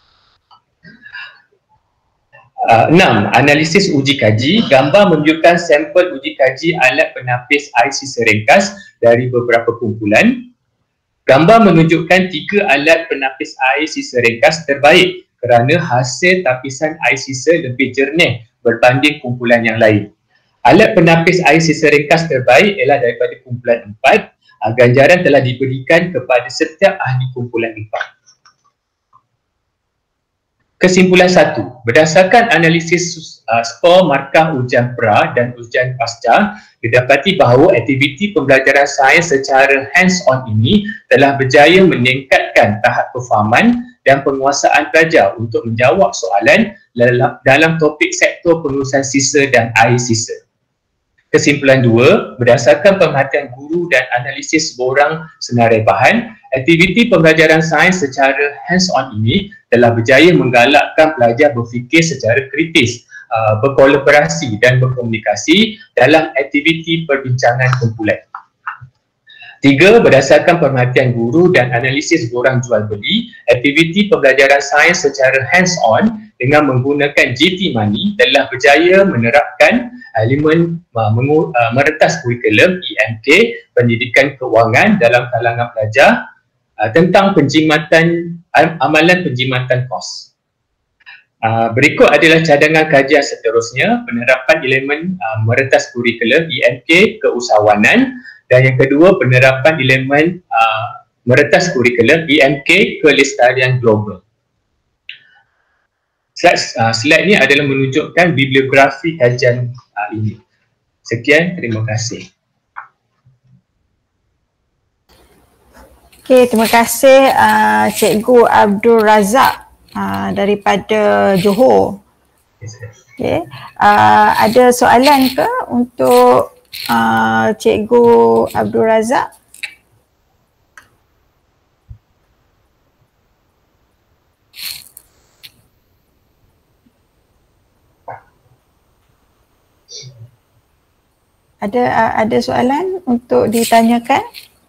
Uh, enam, analisis uji kaji. Gambar menunjukkan sampel uji kaji alat penapis air sisa ringkas dari beberapa kumpulan. Gambar menunjukkan tiga alat penapis air sisa ringkas terbaik kerana hasil tapisan air sisa lebih jernih berbanding kumpulan yang lain. Alat penapis air sisa ringkas terbaik ialah daripada kumpulan empat. Uh, ganjaran telah diberikan kepada setiap ahli kumpulan empat. Kesimpulan satu, berdasarkan analisis uh, skor markah ujian pra dan ujian pasca, didapati bahawa aktiviti pembelajaran sains secara hands-on ini telah berjaya meningkatkan tahap perfahaman dan penguasaan pelajar untuk menjawab soalan dalam topik sektor pengurusan sisa dan air sisa. Kesimpulan dua, berdasarkan pemerhatian guru dan analisis borang senarai bahan, aktiviti pembelajaran sains secara hands-on ini telah berjaya menggalakkan pelajar berfikir secara kritis, uh, berkolaborasi dan berkomunikasi dalam aktiviti perbincangan kumpulan. Tiga, berdasarkan pemerhatian guru dan analisis borang jual beli, aktiviti pembelajaran sains secara hands-on dengan menggunakan G T Money telah berjaya menerapkan elemen uh, mengu, uh, meretas kurikulum E M K pendidikan kewangan dalam kalangan pelajar uh, tentang penjimatan amalan penjimatan kos. Uh, berikut adalah cadangan kajian seterusnya, penerapan elemen uh, meretas kurikulum E M K keusahawanan, dan yang kedua penerapan elemen uh, meretas kurikulum E M K kelestarian global. Slide, uh, slide ni adalah menunjukkan bibliografi kajian uh, ini. Sekian, terima kasih. Okey, terima kasih uh, Cikgu Abdul Razak uh, daripada Johor. Okey, uh, ada soalan ke untuk uh, Cikgu Abdul Razak? Ada uh, ada soalan untuk ditanyakan?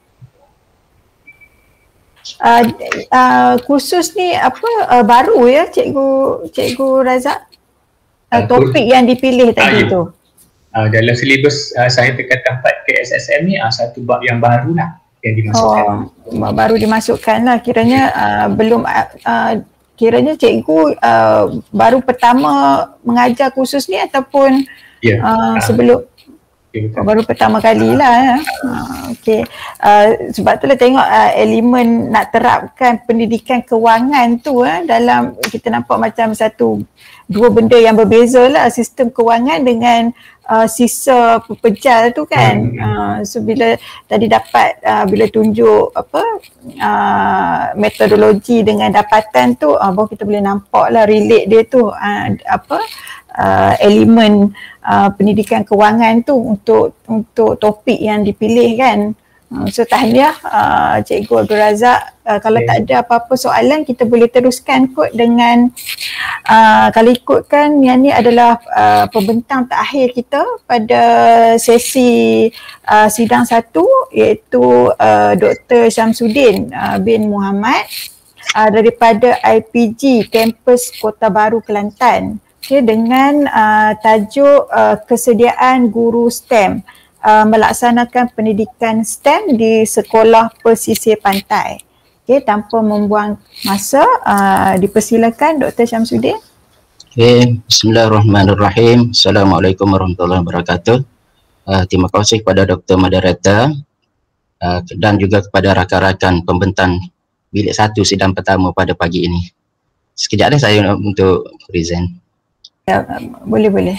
Uh, uh, kursus ni apa uh, baru ya Cikgu Cikgu Razak? Uh, topik yang dipilih tadi uh, tu. Uh, dalam silibus uh, saya tingkatan empat K S S M ni uh, satu bab yang baru lah yang dimasukkan. Oh, baru dimasukkan lah. Kiranya uh, belum uh, kiranya cikgu uh, baru pertama mengajar kursus ni ataupun yeah. uh, sebelum Oh, baru pertama kali lah ya. Uh, okay. Uh, sebab tu lah tengok uh, elemen nak terapkan pendidikan kewangan tu uh, dalam kita nampak macam satu dua benda yang berbeza lah, sistem kewangan dengan uh, sisa pepejal tu kan. Uh, so bila tadi dapat uh, bila tunjuk apa uh, metodologi dengan dapatan tu uh, baru kita boleh nampak lah relate dia tu uh, apa Uh, elemen uh, pendidikan kewangan tu untuk untuk topik yang dipilih kan. Uh, so tahniah uh, Cikgu Abdul Razak. Uh, kalau okay. tak ada apa-apa soalan kita boleh teruskan kot dengan uh, kalau ikutkan yang ni adalah uh, pembentang terakhir kita pada sesi uh, sidang satu iaitu uh, Doktor Syamsuddin uh, bin Muhammad uh, daripada I P G Kampus Kota Baru Kelantan. Okay, dengan uh, tajuk uh, kesediaan guru STEM uh, melaksanakan pendidikan STEM di sekolah pesisir pantai. Okey, tanpa membuang masa, uh, dipersilakan Doktor Syamsuddin. Okey, bismillahirrahmanirrahim. Assalamualaikum warahmatullahi wabarakatuh. Uh, terima kasih kepada Doktor Moderator uh, dan juga kepada rakan-rakan pembentang bilik satu sidang pertama pada pagi ini. Sekejap dah saya untuk present. Ya, boleh boleh.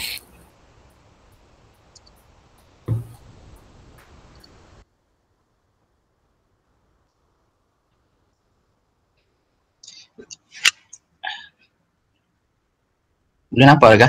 Boleh nampak ke?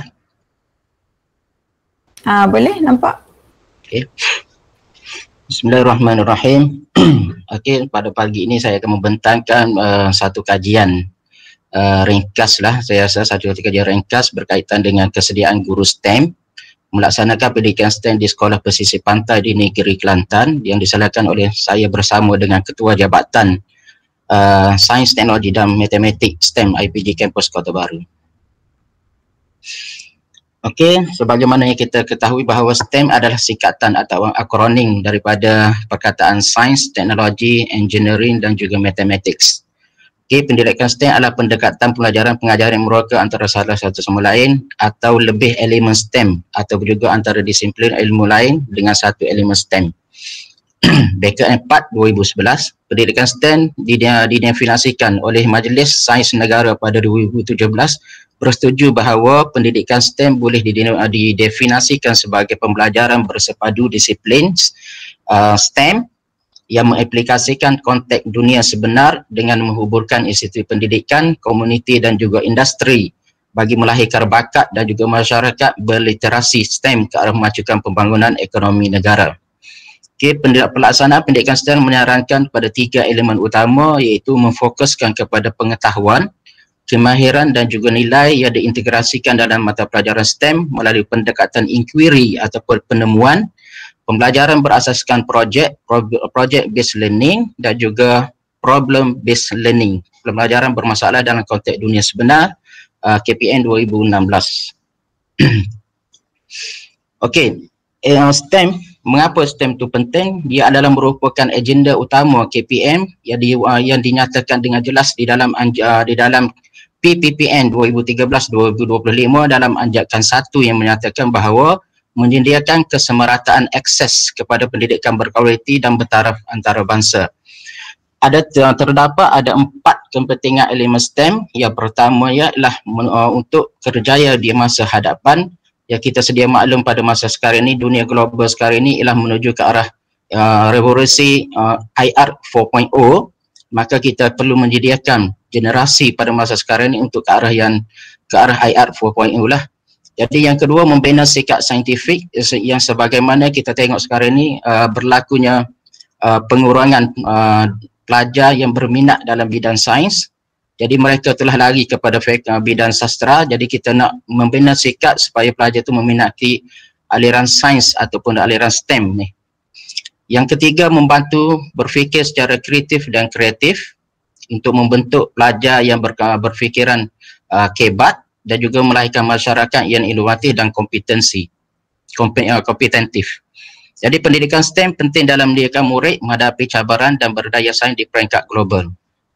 Ah, boleh nampak. Okey. Bismillahirrahmanirrahim. Okey, pada pagi ini saya akan membentangkan uh, satu kajian uh, ringkas lah. Saya rasa satu kajian ringkas berkaitan dengan kesediaan guru STEM melaksanakan pendidikan STEM di Sekolah Pesisir Pantai di Negeri Kelantan yang diselarkan oleh saya bersama dengan Ketua Jabatan uh, Sains, Teknologi dan Matematik STEM I P G Kampus Kota Baru. Okey, sebagaimana yang kita ketahui bahawa STEM adalah singkatan atau akronim daripada perkataan Sains, Teknologi, Engineering dan juga Mathematics. Okey, pendidikan STEM adalah pendekatan pelajaran pengajaran yang meroka antara salah satu sama lain atau lebih elemen STEM atau juga antara disiplin ilmu lain dengan satu elemen STEM. B K empat dua ribu sebelas, pendidikan STEM didefinisikan oleh Majlis Sains Negara pada dua ribu tujuh belas bersetuju bahawa pendidikan STEM boleh didefinisikan sebagai pembelajaran bersepadu disiplin uh, STEM yang mengaplikasikan konteks dunia sebenar dengan menghuburkan institusi pendidikan, komuniti dan juga industri bagi melahirkan bakat dan juga masyarakat berliterasi STEM ke arah memajukan pembangunan ekonomi negara. Okay, pelaksanaan pendidikan STEM menyarankan pada tiga elemen utama iaitu memfokuskan kepada pengetahuan, kemahiran dan juga nilai yang diintegrasikan dalam mata pelajaran STEM melalui pendekatan inquiry ataupun penemuan, pembelajaran berasaskan projek, project based learning dan juga problem based learning, pembelajaran bermasalah dalam konteks dunia sebenar, uh, K P M dua ribu enam belas. Okey, uh, STEM, mengapa STEM itu penting? Dia adalah merupakan agenda utama K P M yang, di, uh, yang dinyatakan dengan jelas di dalam uh, di dalam P P P N dua ribu tiga belas dua ribu dua puluh lima dalam anjakan satu yang menyatakan bahawa menyediakan kesemerataan akses kepada pendidikan berkualiti dan bertaraf antarabangsa. Ada terdapat ada empat kepentingan elemen STEM. Yang pertama ialah uh, untuk kerjaya di masa hadapan. Yang kita sedia maklum pada masa sekarang ini, dunia global sekarang ini ialah menuju ke arah uh, revolusi uh, I R empat titik kosong. Maka kita perlu menyediakan generasi pada masa sekarang ini untuk ke arah yang ke arah I R empat titik kosong lah. Jadi yang kedua, membina sikap saintifik yang sebagaimana kita tengok sekarang ini uh, berlakunya uh, pengurangan uh, pelajar yang berminat dalam bidang sains. Jadi mereka telah lari kepada uh, bidang sastra. Jadi kita nak membina sikap supaya pelajar itu meminati aliran sains ataupun aliran STEM ni. Yang ketiga, membantu berfikir secara kreatif dan kreatif untuk membentuk pelajar yang ber, berfikiran uh, kebat dan juga melahirkan masyarakat yang inovatif dan kompetensi, kompetentif. Jadi pendidikan STEM penting dalam mendidikan murid menghadapi cabaran dan berdaya saing di peringkat global.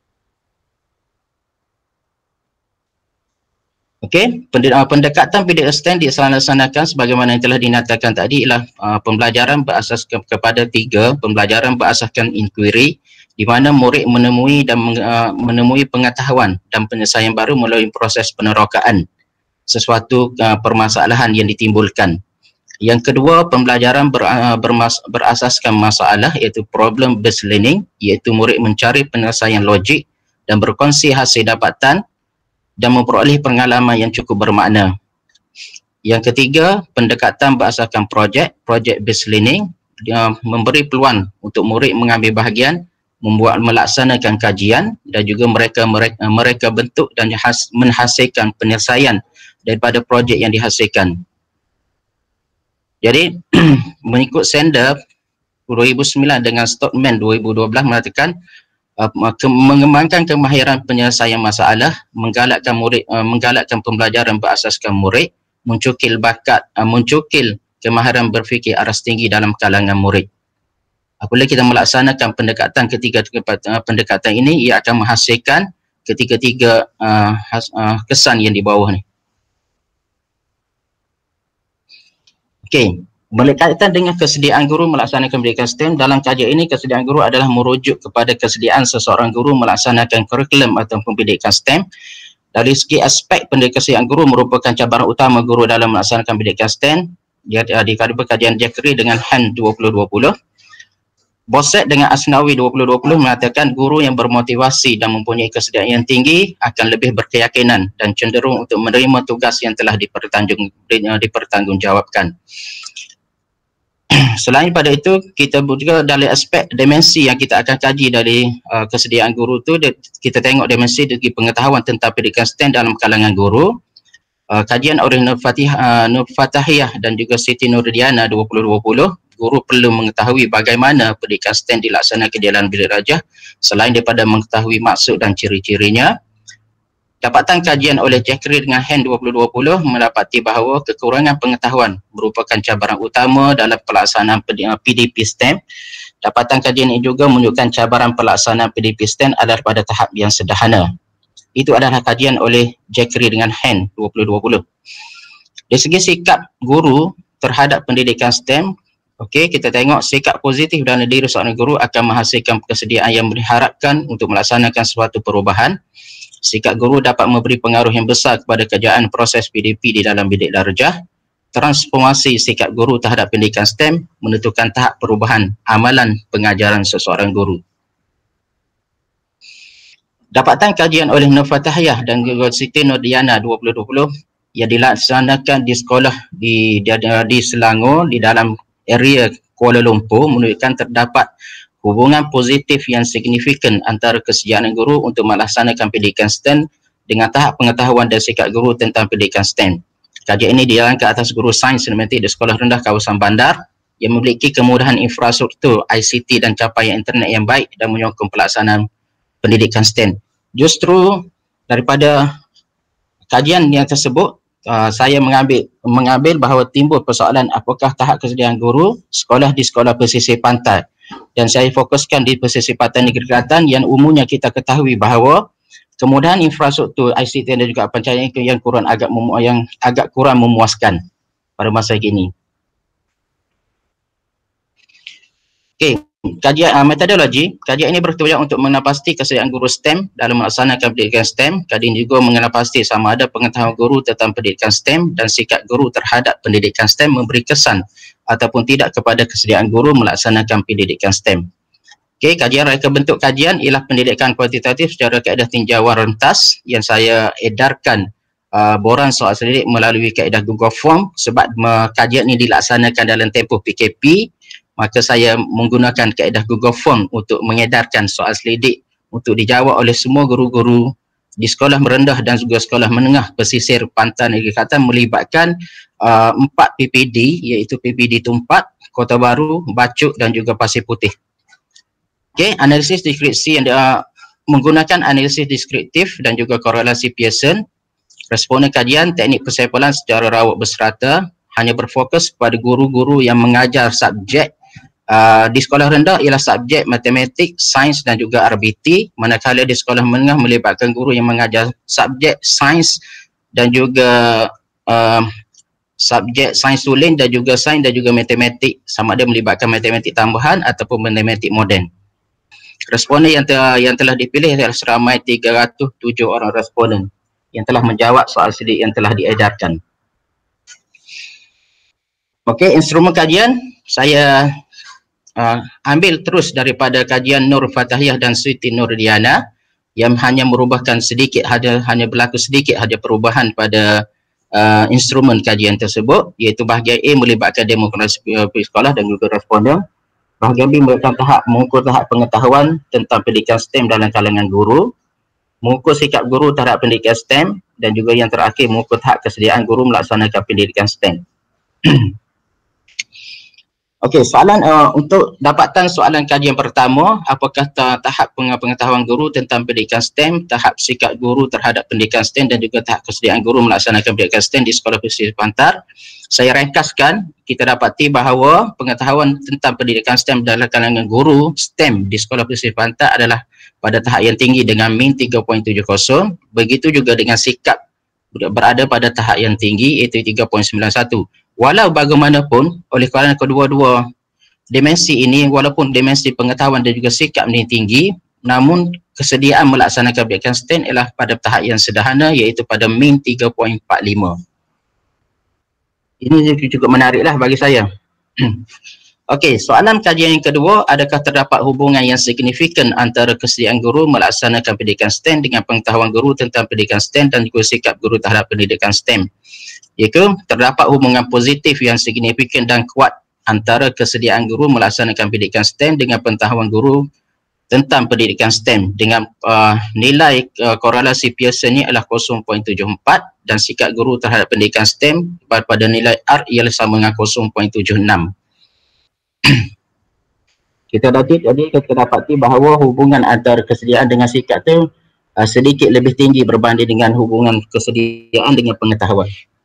Okey, pendekatan pendidikan STEM dilaksanakan sebagaimana yang telah dinyatakan tadi ialah uh, pembelajaran berasaskan kepada tiga, pembelajaran berasaskan inquiry, di mana murid menemui dan uh, menemui pengetahuan dan penyelesaian baru melalui proses penerokaan sesuatu uh, permasalahan yang ditimbulkan. Yang kedua, pembelajaran ber, uh, bermas, berasaskan masalah iaitu problem based learning, iaitu murid mencari penyelesaian logik dan berkongsi hasil dapatan dan memperoleh pengalaman yang cukup bermakna. Yang ketiga, pendekatan berasaskan projek, project based learning, dia memberi peluang untuk murid mengambil bahagian, membuat melaksanakan kajian dan juga mereka mereka, mereka bentuk dan has, menghasilkan penyelesaian daripada projek yang dihasilkan. Jadi mengikut Sender dua ribu sembilan dengan Stockman dua ribu dua belas mengatakan uh, ke, mengembangkan kemahiran penyelesaian masalah, menggalakkan murid uh, menggalakkan pembelajaran berasaskan murid, mencukil bakat uh, mencukil kemahiran berfikir aras tinggi dalam kalangan murid. Apabila kita melaksanakan pendekatan ketiga pendekatan ini, ia akan menghasilkan ketiga-tiga uh, uh, kesan yang di bawah ni. Okey, berkaitan dengan kesediaan guru melaksanakan pendidikan STEM, dalam kajian ini kesediaan guru adalah merujuk kepada kesediaan seseorang guru melaksanakan kurikulum atau pendidikan STEM. Dari segi aspek pendidikan kesediaan guru merupakan cabaran utama guru dalam melaksanakan pendidikan STEM. Dia di kajian Jackery dengan Han dua ribu dua puluh. Boset dengan Asnawi dua ribu dua puluh mengatakan guru yang bermotivasi dan mempunyai kesediaan yang tinggi akan lebih berkeyakinan dan cenderung untuk menerima tugas yang telah dipertanggung, dipertanggungjawabkan. Selain pada itu, kita juga dari aspek dimensi yang kita akan kaji dari uh, kesediaan guru tu, kita tengok dimensi dari pengetahuan tentang pendidikan STEM dalam kalangan guru. Uh, kajian oleh Nur Fatihah, uh, Nur Fatahiyah dan juga Siti Nurdiana dua ribu dua puluh, guru perlu mengetahui bagaimana pendidikan STEM dilaksanakan di dalam bilik darjah selain daripada mengetahui maksud dan ciri-cirinya. Dapatan kajian oleh Jackery dengan Han dua ribu dua puluh mendapati bahawa kekurangan pengetahuan merupakan cabaran utama dalam pelaksanaan P D P STEM. Dapatan kajian ini juga menunjukkan cabaran pelaksanaan P D P STEM adalah pada tahap yang sederhana. Itu adalah kajian oleh Jackery dengan Han dua ribu dua puluh. Dari segi sikap guru terhadap pendidikan STEM, okey, kita tengok sikap positif dalam diri seorang guru akan menghasilkan kesediaan yang diharapkan untuk melaksanakan suatu perubahan. Sikap guru dapat memberi pengaruh yang besar kepada kerjaan proses P D P di dalam bilik darjah. Transformasi sikap guru terhadap pendidikan STEM menentukan tahap perubahan amalan pengajaran seseorang guru. Dapatan kajian oleh Nur Fatahiyah dan juga Siti Nurdiana dua ribu dua puluh yang dilaksanakan di sekolah di, di, di Selangor di dalam area Kuala Lumpur menunjukkan terdapat hubungan positif yang signifikan antara kesediaan guru untuk melaksanakan pendidikan STEM dengan tahap pengetahuan dan sikap guru tentang pendidikan STEM. Kajian ini dijalankan atas guru sains sinematik di Sekolah Rendah Kawasan Bandar yang memiliki kemudahan infrastruktur I C T dan capaian internet yang baik dan menyokong pelaksanaan pendidikan STEM. Justru daripada kajian yang tersebut, Uh, saya mengambil mengambil bahawa timbul persoalan apakah tahap kesediaan guru sekolah di sekolah pesisir pantai, dan saya fokuskan di pesisir pantai Negeri Kelantan yang umumnya kita ketahui bahawa kemudahan infrastruktur I C T dan juga pencahayaan yang kurang agak memu- yang agak kurang memuaskan pada masa kini. Okey, kajian uh, metodologi, kajian ini bertujuan untuk mengenapasti kesediaan guru STEM dalam melaksanakan pendidikan STEM. Kajian juga mengenapasti sama ada pengetahuan guru tentang pendidikan STEM dan sikap guru terhadap pendidikan STEM memberi kesan ataupun tidak kepada kesediaan guru melaksanakan pendidikan STEM. Okey, kajian reka bentuk kajian ialah pendidikan kuantitatif secara kaedah tinjauan rentas yang saya edarkan uh, boran soal selidik melalui kaedah Google Form. Sebab uh, kajian ini dilaksanakan dalam tempoh P K P, maka saya menggunakan kaedah Google Form untuk mengedarkan soal selidik untuk dijawab oleh semua guru-guru di sekolah merendah dan juga sekolah menengah pesisir pantai Negeri Kelantan melibatkan uh, empat P P D, iaitu P P D Tumpat, Kota Baru, Bacuk dan juga Pasir Putih. Okey, analisis deskripsi yang uh, menggunakan analisis deskriptif dan juga korelasi Pearson. Responden kajian teknik persampalan secara rawat berserata hanya berfokus kepada guru-guru yang mengajar subjek Uh, di sekolah rendah ialah subjek matematik, sains dan juga R B T, manakala di sekolah menengah melibatkan guru yang mengajar subjek sains dan juga uh, subjek sains tulen dan juga sains dan juga matematik, sama ada melibatkan matematik tambahan ataupun matematik moden. Responden yang, te yang telah dipilih adalah seramai tiga ratus tujuh orang responden yang telah menjawab soal selidik yang telah diedarkan. Okey, instrumen kajian saya Uh, ambil terus daripada kajian Nur Fatahiyah dan Siti Nurdiana yang hanya merubahkan sedikit, hanya, hanya berlaku sedikit sahaja perubahan pada uh, instrumen kajian tersebut, iaitu bahagian A melibatkan demokrasi sekolah dan juga responden. Bahagian B melibatkan tahap mengukur tahap pengetahuan tentang pendidikan STEM dalam kalangan guru, mengukur sikap guru terhadap pendidikan STEM, dan juga yang terakhir mengukur tahap kesediaan guru melaksanakan pendidikan STEM. Okey, soalan uh, untuk dapatan soalan kajian pertama, apakah tahap pengetahuan guru tentang pendidikan STEM, tahap sikap guru terhadap pendidikan STEM dan juga tahap kesediaan guru melaksanakan pendidikan STEM di sekolah pesisir pantar. Saya ringkaskan, kita dapati bahawa pengetahuan tentang pendidikan STEM dalam kalangan guru STEM di sekolah pesisir pantar adalah pada tahap yang tinggi dengan min tiga perpuluhan tujuh kosong. Begitu juga dengan sikap berada pada tahap yang tinggi iaitu tiga perpuluhan sembilan satu. Walau bagaimanapun, oleh kerana kedua-dua dimensi ini, walaupun dimensi pengetahuan dan juga sikap ini tinggi, namun kesediaan melaksanakan pendidikan STEM ialah pada tahap yang sederhana iaitu pada min tiga perpuluhan empat lima. Ini cukup menariklah bagi saya. Okey, soalan kajian yang kedua, adakah terdapat hubungan yang signifikan antara kesediaan guru melaksanakan pendidikan STEM dengan pengetahuan guru tentang pendidikan STEM dan juga sikap guru terhadap pendidikan STEM? Iaitu terdapat hubungan positif yang signifikan dan kuat antara kesediaan guru melaksanakan pendidikan STEM dengan pengetahuan guru tentang pendidikan STEM dengan uh, nilai uh, korelasi Pearson ni adalah kosong perpuluhan tujuh empat dan sikap guru terhadap pendidikan STEM pada nilai R ialah sama dengan kosong perpuluhan tujuh enam. Kita dapati jadi kita dapati bahawa hubungan antara kesediaan dengan sikap tu uh, sedikit lebih tinggi berbanding dengan hubungan kesediaan dengan pengetahuan.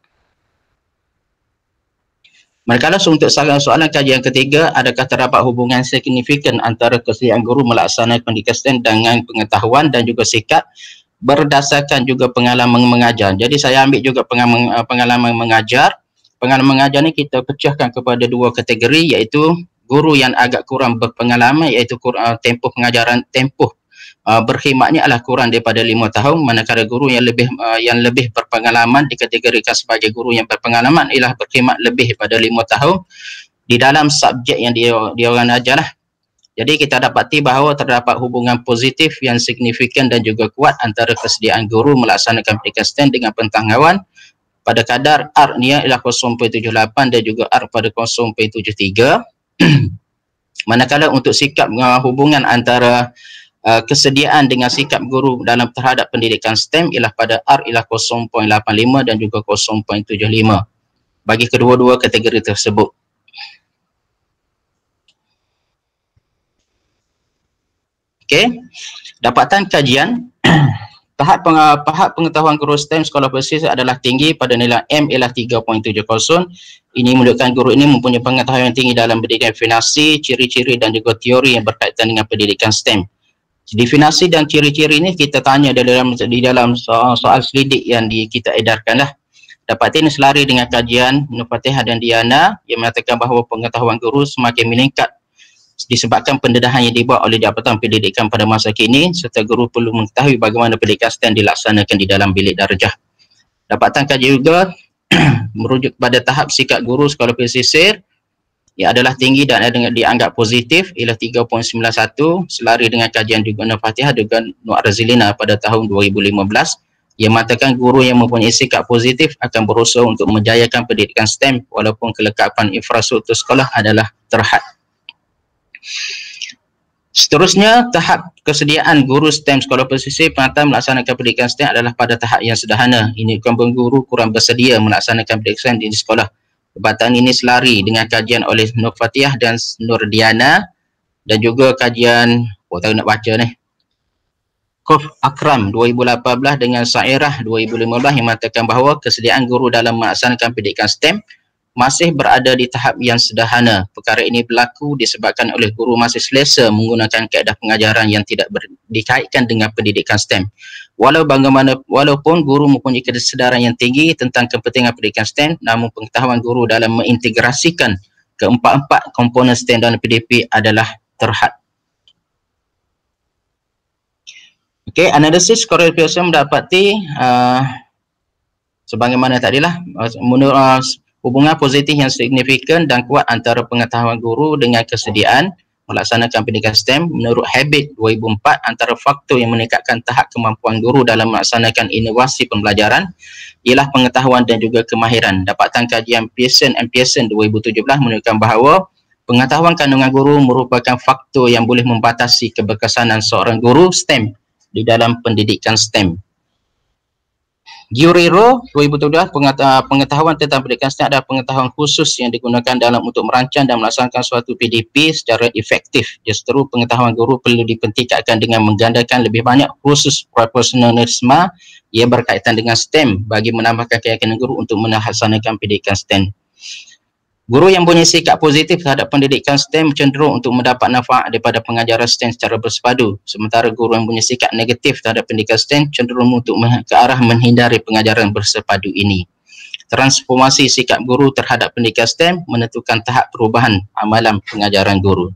Manakala untuk soalan, soalan kajian ketiga, adakah terdapat hubungan signifikan antara kesediaan guru melaksanakan pendidikan STEM dengan pengetahuan dan juga sikap berdasarkan juga pengalaman mengajar. Jadi saya ambil juga pengalaman, pengalaman mengajar. Pengalaman mengajar ni kita pecahkan kepada dua kategori iaitu guru yang agak kurang berpengalaman iaitu uh, tempoh pengajaran, tempoh Uh, berkhidmatnya adalah kurang daripada lima tahun, manakala guru yang lebih uh, yang lebih berpengalaman dikategorikan sebagai guru yang berpengalaman ialah berkhidmat lebih daripada lima tahun di dalam subjek yang dia dia orang ajar lah. Jadi kita dapati bahawa terdapat hubungan positif yang signifikan dan juga kuat antara kesediaan guru melaksanakan pendidikan STEM dengan pengetahuan pada kadar R nya ialah kosong perpuluhan tujuh lapan dan juga R pada kosong perpuluhan tujuh tiga. Manakala untuk sikap uh, hubungan antara Uh, kesediaan dengan sikap guru dalam terhadap pendidikan STEM ialah pada R ialah kosong perpuluhan lapan lima dan juga kosong perpuluhan tujuh lima bagi kedua-dua kategori tersebut. Okey, dapatan kajian tahap, peng, tahap pengetahuan guru STEM sekolah pesisir adalah tinggi pada nilai M ialah tiga perpuluhan tujuh kosong. Ini menunjukkan guru ini mempunyai pengetahuan yang tinggi dalam pendidikan definisi, ciri-ciri dan juga teori yang berkaitan dengan pendidikan STEM. Definisi dan ciri-ciri ini kita tanya di dalam di dalam soal, soal selidik yang di, kita edarkan lah. Dapat ini selari dengan kajian Nur Fatihah dan Diana yang mengatakan bahawa pengetahuan guru semakin meningkat disebabkan pendedahan yang dibuat oleh Jabatan Pendidikan pada masa kini serta guru perlu mengetahui bagaimana pendidikan STEM dilaksanakan di dalam bilik darjah. Dapatan kajian juga merujuk pada tahap sikap guru sekolah pesisir yang adalah tinggi dan dianggap positif ialah tiga perpuluhan sembilan satu selari dengan kajian juga Nur Fatihah dengan Nur Razilina pada tahun dua ribu lima belas yang mengatakan guru yang mempunyai sikap positif akan berusaha untuk menjayakan pendidikan STEM walaupun kelengkapan infrastruktur sekolah adalah terhad. Seterusnya, tahap kesediaan guru STEM sekolah pesisir pengantar melaksanakan pendidikan STEM adalah pada tahap yang sederhana. Ini bukan guru kurang bersedia melaksanakan pendidikan di sekolah. Dapatan ini selari dengan kajian oleh Nur Fatihah dan Nur Diana dan juga kajian, oh tahu nak baca ni, Kof Akram dua ribu lapan belas dengan Sairah dua ribu lima belas yang mengatakan bahawa kesediaan guru dalam melaksanakan pendidikan STEM masih berada di tahap yang sederhana. Perkara ini berlaku disebabkan oleh guru masih selesa menggunakan kaedah pengajaran yang tidak ber, dikaitkan dengan pendidikan STEM. Walau bagaimana, walaupun guru mempunyai kesedaran yang tinggi tentang kepentingan pendidikan STEM, namun pengetahuan guru dalam mengintegrasikan keempat-empat komponen STEM dalam P D P adalah terhad. Okey, analisis Corel Pearson mendapati uh, sebagaimana tadilah menurut uh, hubungan positif yang signifikan dan kuat antara pengetahuan guru dengan kesediaan melaksanakan pendidikan STEM menurut Habit dua ribu empat antara faktor yang meningkatkan tahap kemampuan guru dalam melaksanakan inovasi pembelajaran ialah pengetahuan dan juga kemahiran. Dapatan kajian Pearson and Pearson dua ribu tujuh belas menunjukkan bahawa pengetahuan kandungan guru merupakan faktor yang boleh membatasi keberkesanan seorang guru STEM di dalam pendidikan STEM. Giuriro dua ribu tujuh belas, pengetahuan tentang pendidikan STEM adalah pengetahuan khusus yang digunakan dalam untuk merancang dan melaksanakan suatu P D P secara efektif. Justru pengetahuan guru perlu ditingkatkan dengan menggandakan lebih banyak khusus profesionalisme yang berkaitan dengan STEM bagi menambahkan keyakinan guru untuk melaksanakan pendidikan STEM. Guru yang punya sikap positif terhadap pendidikan STEM cenderung untuk mendapat manfaat daripada pengajaran STEM secara bersepadu. Sementara guru yang punya sikap negatif terhadap pendidikan STEM cenderung untuk ke arah menghindari pengajaran bersepadu ini. Transformasi sikap guru terhadap pendidikan STEM menentukan tahap perubahan amalan pengajaran guru.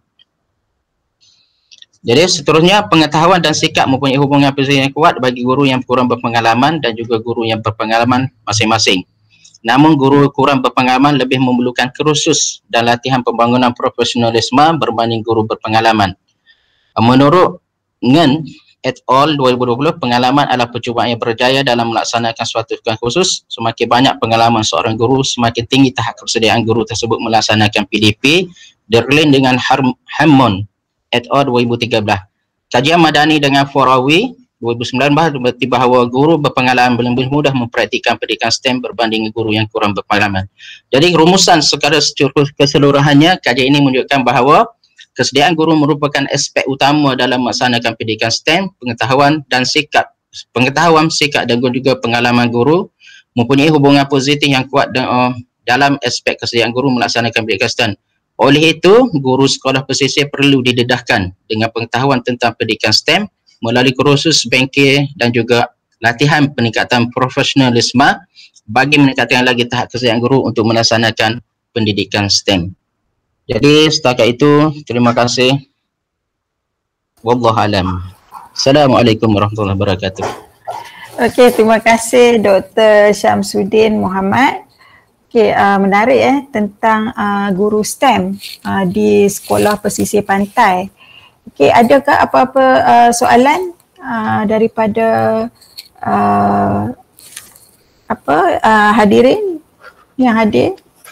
Jadi seterusnya, pengetahuan dan sikap mempunyai hubungan yang kuat bagi guru yang kurang berpengalaman dan juga guru yang berpengalaman masing-masing. Namun guru kurang berpengalaman lebih memerlukan kursus dan latihan pembangunan profesionalisme berbanding guru berpengalaman. Menurut Nguyen et al. dua ribu dua puluh, pengalaman adalah percubaan yang berjaya dalam melaksanakan suatu tugas khusus. Semakin banyak pengalaman seorang guru, semakin tinggi tahap kesediaan guru tersebut melaksanakan P D P. Derlin dengan Hammond et al. dua ribu tiga belas. Kajian Madani dengan Forawi dua ribu sembilan belas berarti bahawa guru berpengalaman lebih mudah mempraktikkan pendidikan STEM berbanding guru yang kurang berpengalaman. Jadi rumusan secara keseluruhannya, kajian ini menunjukkan bahawa kesediaan guru merupakan aspek utama dalam melaksanakan pendidikan STEM. Pengetahuan dan sikap, pengetahuan, sikap dan juga pengalaman guru mempunyai hubungan positif yang kuat dalam aspek kesediaan guru melaksanakan pendidikan STEM. Oleh itu, guru sekolah pesisir perlu didedahkan dengan pengetahuan tentang pendidikan STEM melalui kursus bangkit dan juga latihan peningkatan profesionalisme bagi meningkatkan lagi tahap kesediaan guru untuk melaksanakan pendidikan STEM. Jadi setakat itu, terima kasih. Wallahu alam. Assalamualaikum warahmatullahi wabarakatuh. Okey, terima kasih Doktor Syamsuddin Muhammad. Okey, uh, menarik eh tentang uh, guru STEM uh, di sekolah pesisir pantai. Okey, adakah apa-apa uh, soalan uh, daripada uh, apa uh, hadirin yang hadir?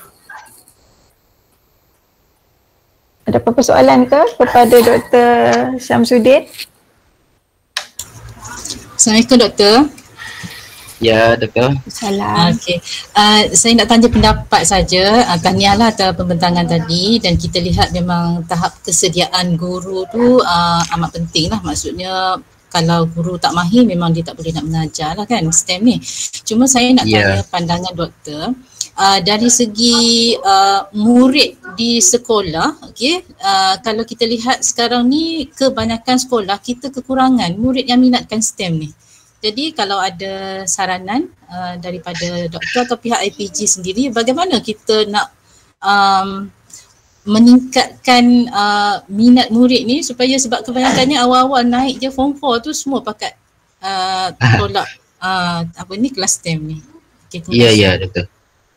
Ada apa-apa soalan ke kepada Doktor Syamsuddin? Assalamualaikum Doktor. Ya, Doktor. Salam. Okey. Uh, saya nak tanya pendapat saja. Uh, tahniahlah atas pembentangan tadi, dan kita lihat memang tahap kesediaan guru tu uh, amat penting lah. Maksudnya kalau guru tak mahir memang dia tak boleh nak mengajar lah kan STEM ni. Cuma saya nak tanya yeah. pandangan Doktor. Uh, dari segi uh, murid di sekolah, okey, uh, kalau kita lihat sekarang ni kebanyakan sekolah kita kekurangan murid yang minatkan STEM ni. Jadi kalau ada saranan uh, daripada doktor atau pihak I P G sendiri, bagaimana kita nak um, meningkatkan uh, minat murid ni, supaya sebab kebanyakannya awal-awal naik je form four tu semua pakat uh, tolak uh, apa ni kelas STEM ni. Okay, ya, ya, betul.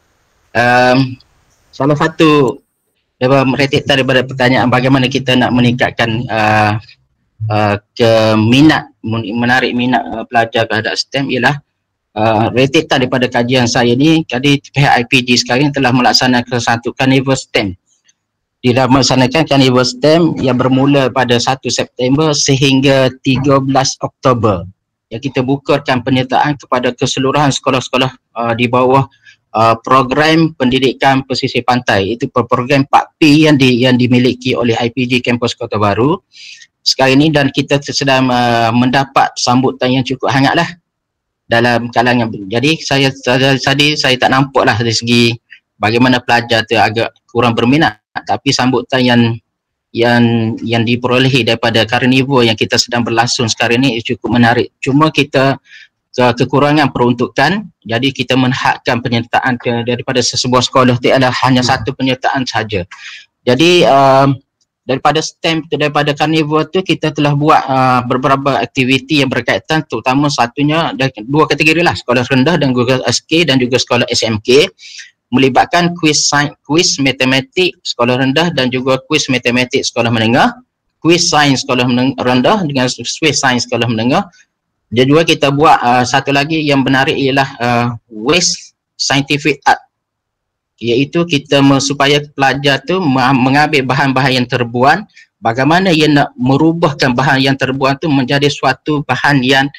Um, salah satu daripada, daripada pertanyaan bagaimana kita nak meningkatkan uh, Uh, ke minat, menarik minat uh, pelajar terhadap STEM ialah uh, rated daripada kajian saya ni. Jadi pihak I P G sekarang telah melaksanakan satu Carnival STEM. Dia melaksanakan Carnival STEM yang bermula pada satu September sehingga tiga belas Oktober, yang kita bukakan penyertaan kepada keseluruhan sekolah-sekolah uh, di bawah uh, program pendidikan pesisir pantai. Itu program empat P yang di, yang dimiliki oleh I P G Kampus Kota Baru sekarang ini, dan kita sedang uh, mendapat sambutan yang cukup hangatlah dalam kalangan. Jadi saya tadi saya tak nampaklah dari segi bagaimana pelajar tu agak kurang berminat, tapi sambutan yang yang yang diperolehi daripada Carnival yang kita sedang berlangsung sekarang ini cukup menarik. Cuma kita ke, kekurangan peruntukan, jadi kita menghadkan penyertaan ke, daripada sesebuah sekolah itu adalah hanya satu penyertaan saja. Jadi uh, daripada STEM, daripada Carnival tu kita telah buat uh, beberapa aktiviti yang berkaitan, terutama satunya dua kategori lah, sekolah rendah dan juga S K dan juga sekolah S M K, melibatkan kuis sains, kuis matematik sekolah rendah dan juga kuis matematik sekolah menengah, kuis sains sekolah rendah dengan kuis sains sekolah menengah. Dan juga kita buat uh, satu lagi yang menarik ialah uh, Waste Scientific Art, iaitu kita supaya pelajar tu mengambil bahan-bahan yang terbuang, bagaimana ia nak merubahkan bahan yang terbuang tu menjadi suatu bahan yang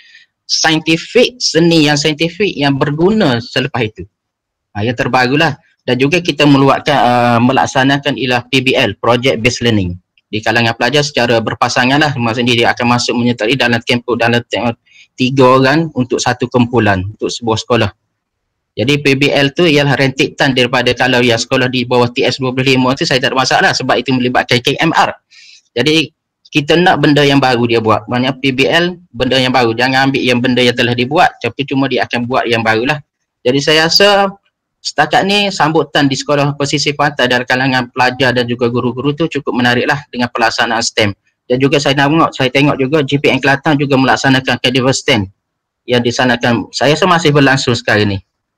saintifik, seni yang saintifik yang berguna selepas itu. Ha, yang terbarulah. Dan juga kita meluatkan, uh, melaksanakan ialah P B L, Project Based Learning. Di kalangan pelajar secara berpasangan lah, maksudnya dia akan masuk menyertai dalam kampus dalam tiga orang untuk satu kumpulan untuk sebuah sekolah. Jadi P B L tu ialah rentetan daripada kalau yang sekolah di bawah T S dua puluh lima tu saya tak ada masalah sebab itu melibatkan K M R. Jadi kita nak benda yang baru dia buat. Maknanya P B L benda yang baru. Jangan ambil yang benda yang telah dibuat, tapi cuma dia akan buat yang barulah. Jadi saya rasa setakat ni sambutan di sekolah pesisir pantai dari kalangan pelajar dan juga guru-guru tu cukup menariklah dengan pelaksanaan STEM. Dan juga saya tengok, saya tengok juga G P N Kelantan juga melaksanakan Cadaver STEM yang disanakan. Saya rasa masih berlangsung sekarang ni.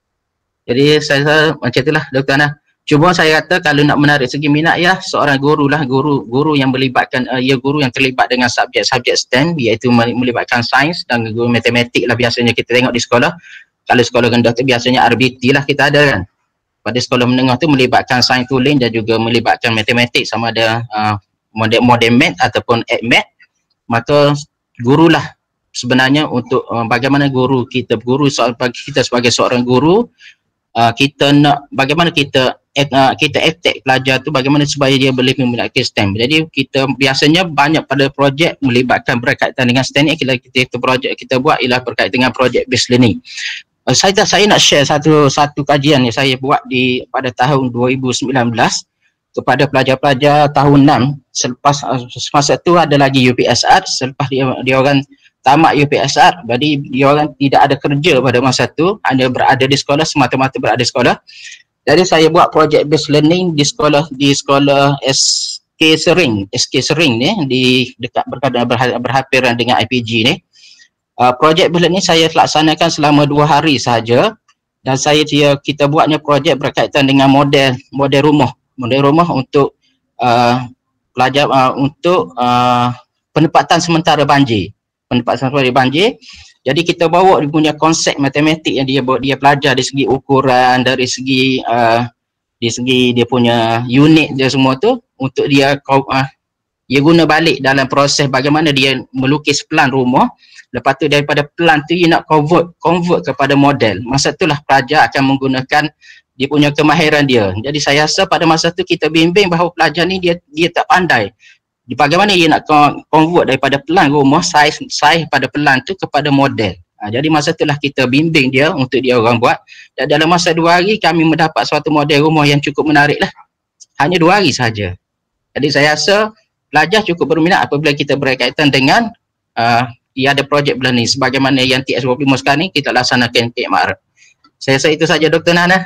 Jadi saya rasa macam itulah Doktor Ana. Cuma saya kata kalau nak menarik segi minat ya seorang guru lah, guru guru yang melibatkan uh, ya guru yang terlibat dengan subjek-subjek STEM iaitu melibatkan sains dan guru matematik lah biasanya kita tengok di sekolah. Kalau sekolah rendah tu biasanya R B T lah kita ada kan. Pada sekolah menengah tu melibatkan sains tulen dan juga melibatkan matematik sama ada uh, model model math ataupun AdMath. Maka gurulah sebenarnya untuk uh, bagaimana guru kita guru soal bagi kita sebagai seorang guru uh, kita nak bagaimana kita Uh, kita attack pelajar tu bagaimana supaya dia boleh meminati STEM. Jadi kita biasanya banyak pada projek melibatkan berkaitan dengan STEM ni. Kita kita projek kita buat ialah berkaitan dengan project based learning. Uh, saya saya nak share satu satu kajian yang saya buat di pada tahun dua ribu sembilan belas kepada pelajar-pelajar tahun enam. Selepas uh, semasa tu ada lagi U P S R, selepas dia dia orang tamat U P S R, jadi dia orang tidak ada kerja pada masa tu, hanya berada di sekolah, semata-mata berada di sekolah. Jadi saya buat project based learning di sekolah di sekolah S K Sering, S K Sering ni di dekat berkaitan berhampiran dengan I P G ni. Uh, project based learning saya laksanakan selama dua hari sahaja dan saya dia kita buatnya projek berkaitan dengan model model rumah, model rumah untuk uh, pelajar uh, untuk uh, penempatan sementara banjir, penempatan sementara banjir. Jadi kita bawa dia punya konsep matematik yang dia dia pelajar dari segi ukuran, dari segi uh, dari segi dia punya unit dia semua tu untuk dia uh, dia guna balik dalam proses bagaimana dia melukis plan rumah. Lepas tu daripada plan tu dia nak convert convert kepada model. Masa itulah pelajar akan menggunakan dia punya kemahiran dia. Jadi saya rasa pada masa tu kita bimbing bahawa pelajar ni dia dia tak pandai. Di bagaimana dia nak convert daripada plan rumah saiz saiz pada plan tu kepada model. Ha, jadi masa itulah kita bimbing dia untuk dia orang buat dan dalam masa dua hari kami mendapat suatu model rumah yang cukup menarik lah. Hanya dua hari sahaja. Jadi saya rasa pelajar cukup berminat apabila kita berkaitan dengan uh, ia ada project learning sebagaimana yang T S dua puluh lima sekarang ni kita laksanakan K M R. Saya rasa itu saja Doktor Nana.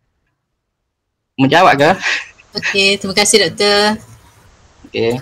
Menjawab ke? Okey, terima kasih Doktor. Okey.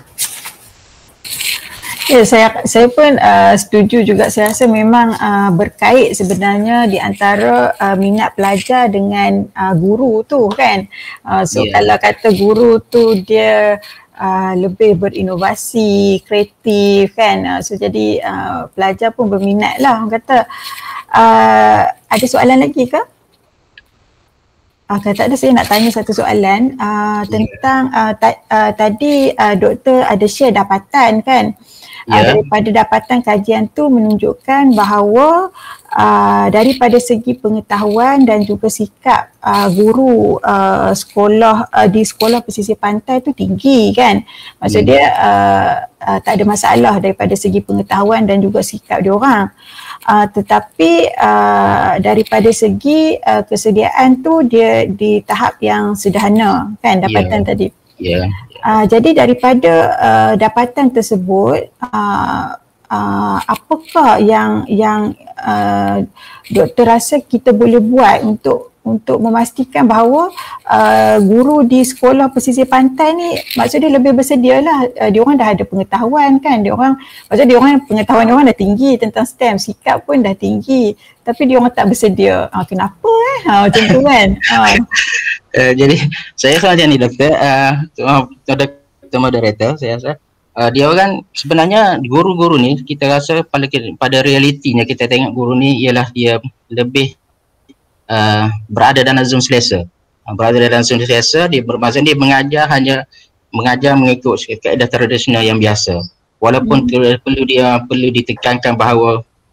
Ya, saya saya pun uh, setuju juga. Saya rasa memang uh, berkait sebenarnya di antara uh, minat pelajar dengan uh, guru tu kan. Uh, so yeah. Kalau kata guru tu dia uh, lebih berinovasi, kreatif kan. Uh, so jadi uh, pelajar pun berminat lah. Orang kata uh, ada soalan lagi ke? Uh, kalau tak ada saya nak tanya satu soalan uh, tentang uh, ta- uh, tadi uh, doktor ada share dapatan kan. Yeah. Uh, daripada dapatan kajian tu menunjukkan bahawa uh, daripada segi pengetahuan dan juga sikap uh, guru uh, sekolah uh, di sekolah pesisir pantai tu tinggi kan. Maksud dia uh, uh, tak ada masalah daripada segi pengetahuan dan juga sikap diorang. Uh, tetapi uh, daripada segi uh, kesediaan tu dia di tahap yang sederhana kan dapatan yeah. tadi. Yeah. Uh, jadi daripada uh, dapatan tersebut uh, uh, apakah yang yang uh, doktor rasa kita boleh buat untuk untuk memastikan bahawa uh, guru di sekolah pesisir pantai ni maksudnya lebih bersedialah, uh, dia orang dah ada pengetahuan kan, dia orang maksudnya dia orang pengetahuan dia orang dah tinggi tentang STEM, sikap pun dah tinggi tapi dia orang tak bersedia. Uh, kenapa eh? Ha, macam tu kan. Uh. Uh, jadi saya rasa macam ni doktor, uh, Doktor Moderator, saya rasa uh, dia orang sebenarnya guru-guru ni kita rasa pada, pada realitinya kita tengok guru ni ialah dia lebih uh, berada dalam zon selesa. Uh, berada dalam zon selesa, dia bermaksud dia mengajar hanya mengajar mengikut kaedah tradisional yang biasa. Walaupun hmm. perlu dia perlu ditekankan bahawa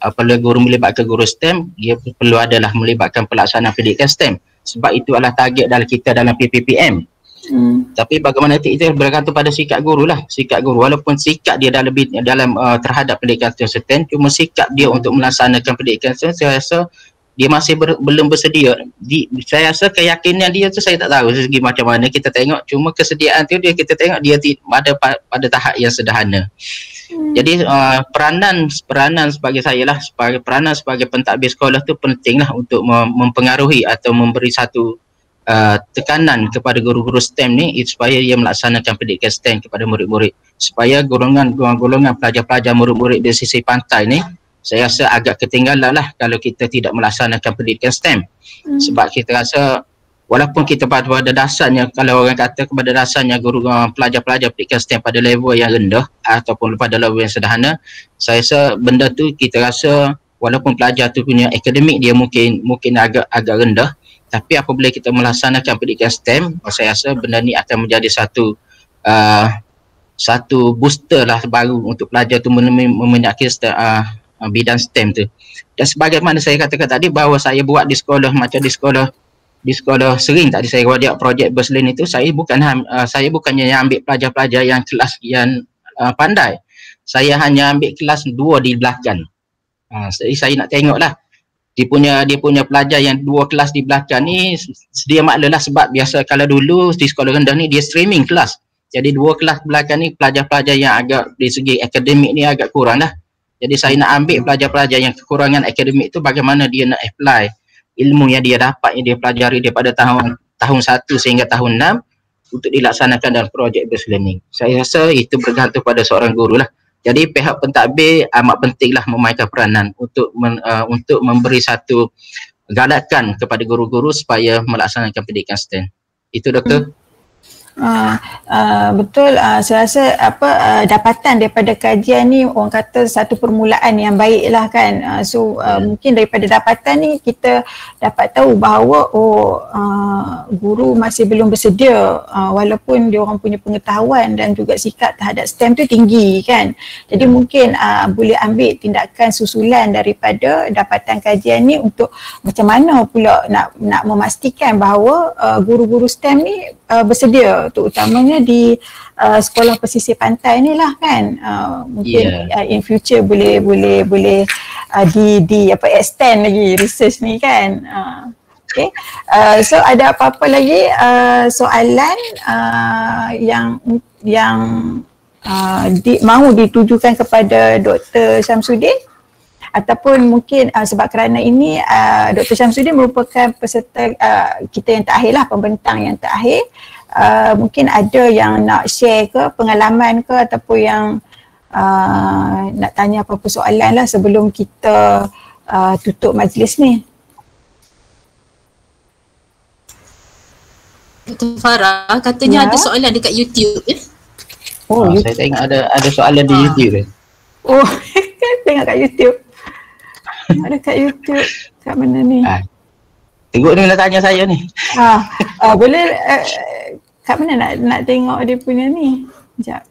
apabila guru melibatkan guru STEM, dia perlu adalah melibatkan pelaksanaan pendidikan STEM. Sebab itu adalah target dalam kita dalam P P P M. Hmm. Tapi bagaimana itu bergantung pada sikap guru lah. Sikap guru, walaupun sikap dia dalam dalam uh, terhadap pendidikan STEM, cuma sikap dia untuk melaksanakan pendidikan STEM, saya rasa dia masih ber, belum bersedia. Di, saya rasa keyakinan dia tu saya tak tahu segi macam mana kita tengok. Cuma kesediaan tu dia kita tengok dia ada pada tahap yang sederhana. Hmm. Jadi uh, peranan peranan sebagai saya lah, sebagai peranan sebagai pentadbir sekolah tu pentinglah untuk mem- mempengaruhi atau memberi satu uh, tekanan kepada guru-guru STEM ni supaya ia melaksanakan pendidikan STEM kepada murid-murid, supaya golongan-golongan pelajar-pelajar murid-murid di sisi pantai ni saya rasa agak ketinggalan lah kalau kita tidak melaksanakan pendidikan STEM. Hmm. Sebab kita rasa walaupun kita pada, pada dasarnya, kalau orang kata kepada dasarnya guru uh, pelajar-pelajar pendidikan STEM pada level yang rendah ataupun pada level yang sederhana, saya rasa benda tu kita rasa walaupun pelajar tu punya akademik dia mungkin mungkin agak agak rendah, tapi apabila kita melaksanakan pendidikan STEM, saya rasa benda ni akan menjadi satu uh, satu booster lah baru untuk pelajar tu memenyaki uh, bidang STEM tu. Dan sebagaimana saya katakan tadi bahawa saya buat di sekolah macam di sekolah di sekolah sering tadi saya buat projek Berselin itu, saya bukan uh, saya bukannya yang ambil pelajar-pelajar yang kelas yang uh, pandai. Saya hanya ambil kelas dua di belakang. Uh, jadi saya nak tengoklah dia punya dia punya pelajar yang dua kelas di belakang ni sedia maklumlah, sebab biasa kalau dulu di sekolah rendah ni dia streaming kelas. Jadi dua kelas belakang ni pelajar-pelajar yang agak dari segi akademik ni agak kurang lah. Jadi saya nak ambil pelajar-pelajar yang kekurangan akademik tu, bagaimana dia nak apply ilmu yang dia dapat, yang dia pelajari daripada tahun tahun satu sehingga tahun enam untuk dilaksanakan dalam projek based learning. Saya rasa itu bergantung pada seorang guru lah. Jadi pihak pentadbir amat pentinglah memainkan peranan untuk men, uh, untuk memberi satu galakan kepada guru-guru supaya melaksanakan pendidikan STEM. Itu doktor. Hmm. Uh, uh, betul, uh, saya rasa apa uh, dapatan daripada kajian ni orang kata satu permulaan yang baik lah kan. Uh, so uh, hmm. mungkin daripada dapatan ni kita dapat tahu bahawa oh uh, guru masih belum bersedia uh, walaupun dia orang punya pengetahuan dan juga sikap terhadap STEM tu tinggi kan. Jadi hmm. mungkin uh, boleh ambil tindakan susulan daripada dapatan kajian ni untuk macam mana pula nak nak memastikan bahawa uh, guru-guru STEM ni uh, bersedia, terutamanya di uh, sekolah pesisir pantai ni lah kan. Uh, mungkin yeah. uh, in future boleh boleh boleh uh, di di apa extend lagi research ni kan. Uh, okay. Uh, so ada apa-apa lagi uh, soalan uh, yang yang uh, di, mahu ditujukan kepada Doktor Syamsuddin? Ataupun mungkin uh, sebab kerana ini uh, Doktor Syamsuddin merupakan peserta uh, kita yang terakhir lah, pembentang yang terakhir. Uh, mungkin ada yang nak share ke pengalaman ke ataupun yang uh, nak tanya apa-apa soalan lah sebelum kita uh, tutup majlis ni. Doktor Farah katanya ya. Ada soalan dekat YouTube eh? Oh, oh saya tengok ada ada soalan di YouTube eh. Oh, tengok kat YouTube. Ada kat YouTube. Kat mana ni? Ah. Tengok ni nak tanya saya ni. Ah, ah boleh uh, kat mana nak nak tengok dia punya ni? Sekejap.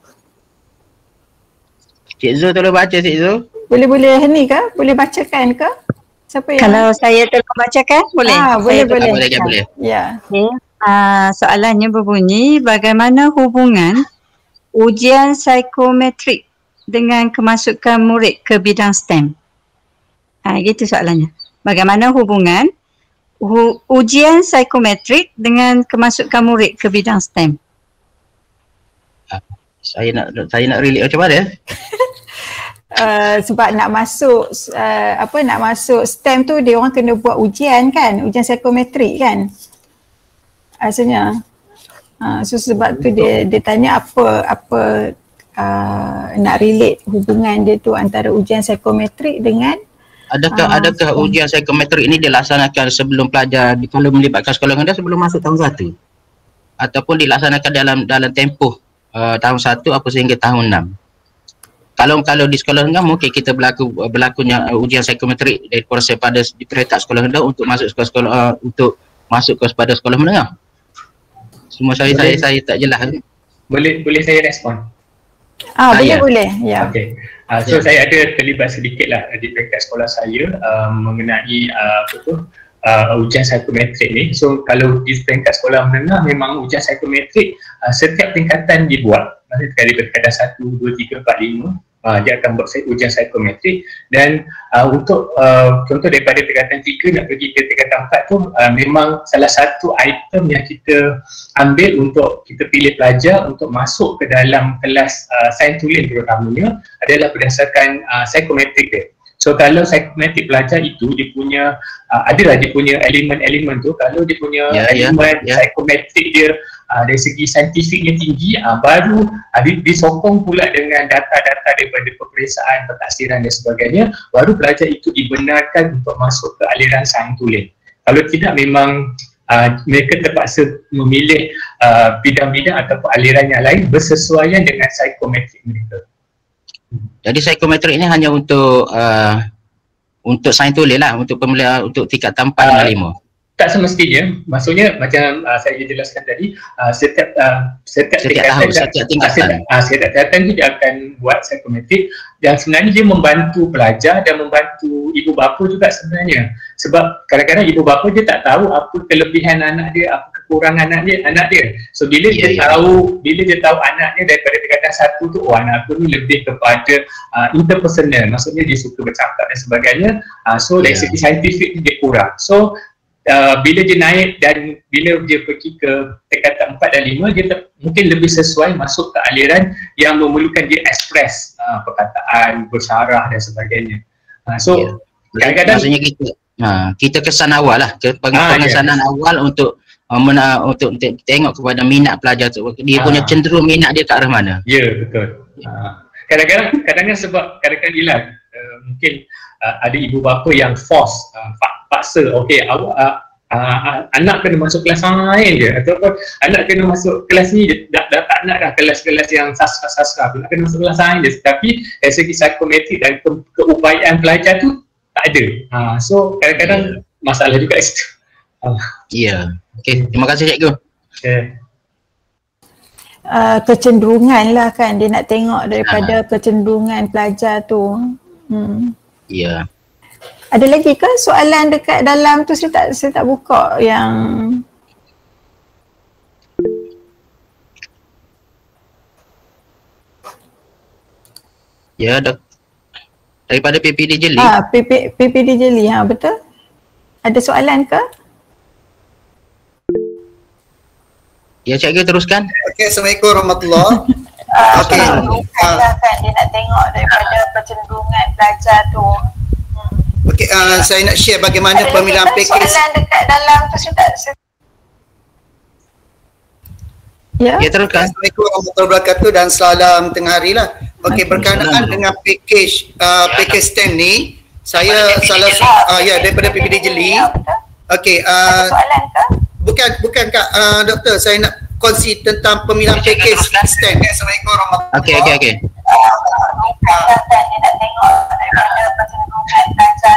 Cik Zul tolong baca Cik Zul. Boleh-boleh ni ke? Boleh bacakan ke? Siapa yang? Kalau saya tolong bacakan boleh? Ah, boleh boleh. Boleh boleh. boleh. Ya. Okay. Uh, soalannya berbunyi, bagaimana hubungan ujian psikometrik dengan kemasukan murid ke bidang STEM? Ah, gitu soalannya. Bagaimana hubungan hu- ujian psikometrik dengan kemasukan murid ke bidang STEM? Ah, saya nak saya nak relate macam mana? Uh, sebab nak masuk uh, apa nak masuk STEM tu dia orang kena buat ujian kan, ujian psikometrik kan. Asalnya. Uh, so sebab tu dia dia tanya apa apa uh, nak relate hubungan dia tu antara ujian psikometrik dengan Adakah uh, adakah STEM. Ujian psikometrik ini dilaksanakan sebelum pelajar kalau melibatkan sekolah rendah sebelum masuk tahun satu ataupun dilaksanakan dalam dalam tempoh uh, tahun satu apa sehingga tahun enam? Kalau kalau di sekolah rendah mungkin kita berlaku berlakunya uh, ujian psikometrik dari proses pada di peringkat sekolah rendah untuk masuk sekolah-sekolah uh, untuk masuk kepada sekolah menengah. Semua saya saya saya tak jelas. Boleh boleh saya respon? Ah, boleh, ya. boleh. Ya. Okey. Uh, so yeah. saya ada terlibat sedikit lah di peringkat sekolah saya uh, mengenai uh, apa tu uh, ujian psikometrik ni. So kalau di peringkat sekolah menengah memang ujian psikometrik uh, setiap tingkatan dibuat. Maksudnya dari tingkatan satu, dua, tiga, empat, lima uh, dia akan buat ujian psikometrik dan uh, untuk uh, contoh daripada tingkatan tiga nak pergi ke tingkatan empat tu uh, memang salah satu item yang kita ambil untuk kita pilih pelajar untuk masuk ke dalam kelas uh, sains tulen terutamanya adalah berdasarkan uh, psikometrik dia. So kalau psikometrik pelajar itu dia punya uh, adalah dia punya elemen-elemen tu, kalau dia punya yeah, elemen yeah, yeah. psikometrik dia uh, dari segi saintifiknya tinggi, uh, baru uh, disokong pula dengan data-data daripada peperiksaan, pentaksiran dan sebagainya, baru pelajar itu dibenarkan untuk masuk ke aliran sains tulen. Kalau tidak memang uh, mereka terpaksa memilih uh, bidang-bidang ataupun aliran yang lain bersesuaian dengan psikometrik mereka. Jadi psikometrik ini hanya untuk uh, untuk sains tulen lah, untuk pemula untuk tingkatan empat dan lima. Tak semestinya, maksudnya macam uh, saya jelaskan tadi, uh, setiap uh, setiap, setiap tingkatan, tahun, setiap tingkatan, uh, setiap tingkatan itu dia akan buat psikometrik dan sebenarnya dia membantu pelajar dan membantu ibu bapa juga sebenarnya. Sebab kadang-kadang ibu bapa dia tak tahu apa kelebihan anak dia, apa kekurangan anak dia, anak dia. So bila yeah, dia yeah. tahu, bila dia tahu anaknya daripada tingkatan satu tu, oh anak aku ni lebih kepada uh, interpersonal, maksudnya dia suka bercakap dan sebagainya. Uh, so dari yeah. segi saintifik dia kurang. So Uh, bila dia naik dan bila dia pergi ke tingkatan empat dan lima, dia ter, mungkin lebih sesuai masuk ke aliran yang memerlukan dia ekspres uh, perkataan, bersyarah dan sebagainya. Uh, so yeah. kadang-kadang maksudnya kita uh, kita kesan awal lah, pengesanan ah, yeah. awal untuk uh, mena, untuk tengok kepada minat pelajar tu, dia ah. punya cenderung minat dia ke arah mana. Ya, yeah, betul. Uh, kadang-kadang kadang-kadang sebab kadang-kadang gila uh, mungkin uh, ada ibu bapa yang force uh, paksa, okey awak uh, uh, anak kena masuk kelas lain je ataupun anak kena masuk kelas ni je, dah, dah tak nak dah kelas-kelas yang sastra-sastra, nak kena masuk kelas lain je, tapi dari segi psikometrik dan ke, keupayaan pelajar tu tak ada. Uh, so kadang-kadang yeah. masalah juga kat situ. Uh. Ya, yeah. okey, terima kasih cikgu. Okay. Uh, kecenderungan lah kan, dia nak tengok daripada uh. kecenderungan pelajar tu. Hmm. Ya. Yeah. Ada lagi ke soalan dekat dalam tu? Saya tak saya tak buka yang ya dah daripada P P D Jeli. Ah, P P, P P D Jeli, ha betul. Ada soalan ke? Ya cikgu teruskan. Okey, Assalamualaikum warahmatullahi. Uh, Okey. Uh, kan dia nak tengok daripada kecenderungan pelajar tu. Okey, uh, saya nak share bagaimana ada pemilihan package. Soalan dekat dalam tu sudah. Ya. Ya, teruskan. Assalamualaikum warahmatullahi wabarakatuh dan salam tengah hari lah. Okey, berkenaan dengan package uh, package STEM ni, saya salah uh, ya daripada P P D Jeli. Okey, uh, soalan ke? Bukan bukan Kak uh, doktor, saya nak kongsi tentang pemilihan package STEM. Assalamualaikum warahmatullahi wabarakatuh. Okey okey okey. Dia nak tengok daripada kecenderungan pelajar.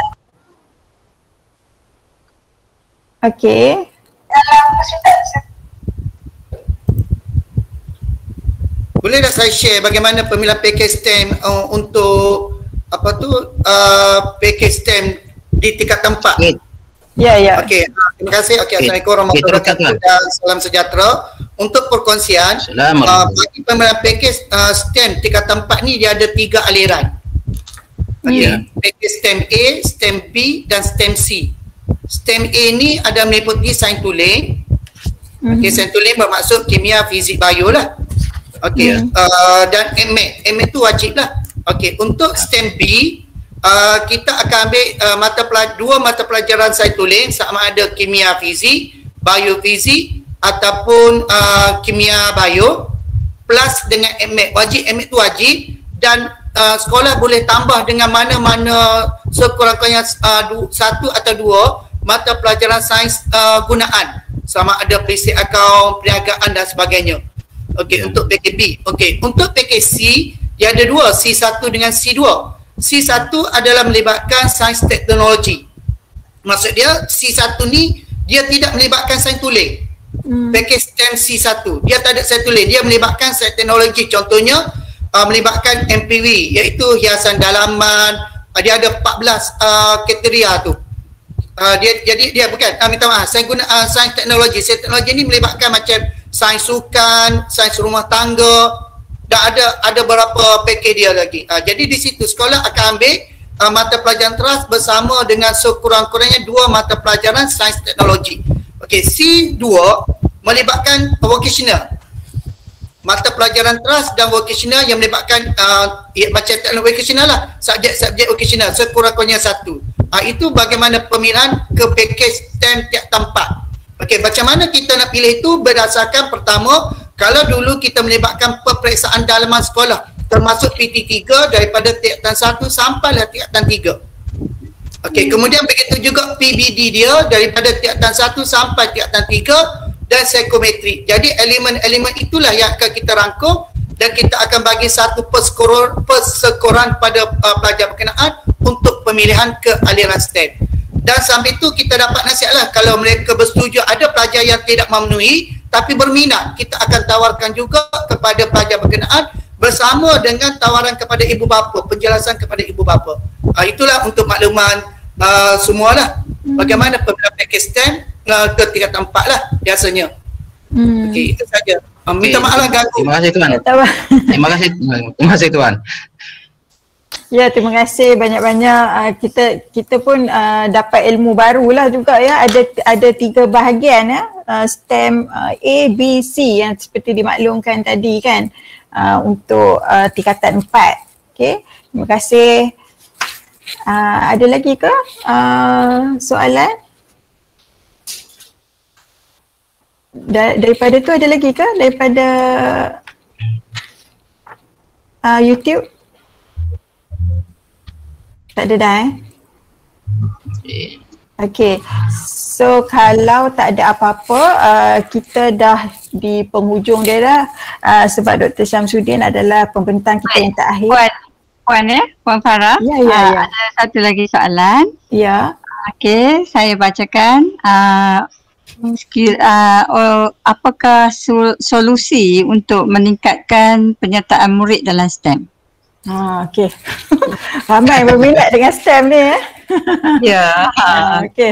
Okey. Dalam kesulitan. Boleh tak saya share bagaimana pemilihan package STEM uh, untuk apa tu uh, package STEM di tingkatan empat? Okay. Ya ya. Okey, terima kasih. Okey, Assalamualaikum warahmatullahi wabarakatuh dan salam sejahtera. Untuk perkongsian, uh, bagi pemilihan package uh, STEM tingkatan empat ni dia ada tiga aliran. Okey, yeah. Package STEM A, STEM B dan STEM C. STEM A ni ada meliputi sains tulen. Mm-hmm. Okey, sains tulen bermaksud kimia, fizik, bio lah. Okey, mm-hmm. uh, dan M E C. M E C tu wajib lah. Okey, untuk STEM B, uh, kita akan ambil uh, mata pelaj- dua mata pelajaran sains tulen, sama ada kimia, fizik, biofizik ataupun uh, kimia, bio, plus dengan M E C. Wajib, M E C tu wajib, dan uh, sekolah boleh tambah dengan mana-mana sekurang-kurangnya uh, du- satu atau dua mata pelajaran sains uh, gunaan, sama ada basic account, perniagaan dan sebagainya. Okey, yeah. Untuk package B. Okey, untuk package C, dia ada dua, C satu dengan C dua. C satu adalah melibatkan sains teknologi. Maksud dia, C satu ni dia tidak melibatkan sains tulen. Hmm. Package STEM C satu, dia tak ada sains tulen, dia melibatkan sains teknologi. Contohnya, uh, melibatkan M P W, iaitu hiasan dalaman. Uh, dia ada empat belas uh, kriteria tu. Uh, dia jadi dia bukan uh, minta maaf, saya guna uh, sains teknologi. Sains teknologi ni melibatkan macam sains sukan, sains rumah tangga, dan ada ada beberapa package dia lagi. Uh, jadi di situ sekolah akan ambil uh, mata pelajaran teras bersama dengan sekurang-kurangnya dua mata pelajaran sains teknologi. Okey, C dua melibatkan vocational. Mata pelajaran teras dan vocational yang melibatkan uh, ya, macam teknologi vocational lah, subjek-subjek vocational sekurang-kurangnya satu. Uh, itu bagaimana pemilihan ke package S T E M tiap tempat. Okey, macam mana kita nak pilih itu berdasarkan pertama, kalau dulu kita melibatkan peperiksaan dalaman sekolah termasuk P T tiga daripada tingkatan satu sampailah tingkatan tiga. Okey, kemudian begitu juga P B D dia daripada tingkatan satu sampai tingkatan tiga dan psikometri. Jadi elemen-elemen itulah yang akan kita rangkum dan kita akan bagi satu perskoran, perskoran pada uh, pelajar berkenaan untuk pemilihan ke aliran S T E M. Dan sampai itu kita dapat nasihatlah kalau mereka bersetuju ada pelajar yang tidak memenuhi tapi berminat, kita akan tawarkan juga kepada pelajar berkenaan bersama dengan tawaran kepada ibu bapa, penjelasan kepada ibu bapa. Uh, itulah untuk makluman uh, semualah bagaimana pemilihan package S T E M uh, ke tingkatan empat lah biasanya. Hmm. Okey, itu saja. Uh, minta okay. maaf lah ganggu. Terima kasih Tuan. Terima kasih. Terima kasih Tuan. Ya, terima kasih banyak-banyak. Uh, kita kita pun uh, dapat ilmu barulah juga ya. Ada ada tiga bahagian ya. Uh, S T E M uh, A, B, C yang seperti dimaklumkan tadi kan. Uh, untuk uh, tingkatan empat. Okey. Terima kasih. Uh, ada lagi ke uh, soalan? Da- daripada tu ada lagi ke? Daripada uh, YouTube? Tak ada dah eh? Okay. So kalau tak ada apa-apa, uh, kita dah di penghujung dia dah uh, sebab Doktor Syamsuddin adalah pembentang kita yang terakhir. Puan, Puan ya, Puan Farah. Ya, ya, uh, ya. Ada satu lagi soalan. Ya. Okey, saya bacakan. Uh, skill, uh, oh, apakah sol- solusi untuk meningkatkan penyertaan murid dalam S T E M? Ha, okey. Ramai berminat dengan S T E M ni ya. Ya. Ha, okey.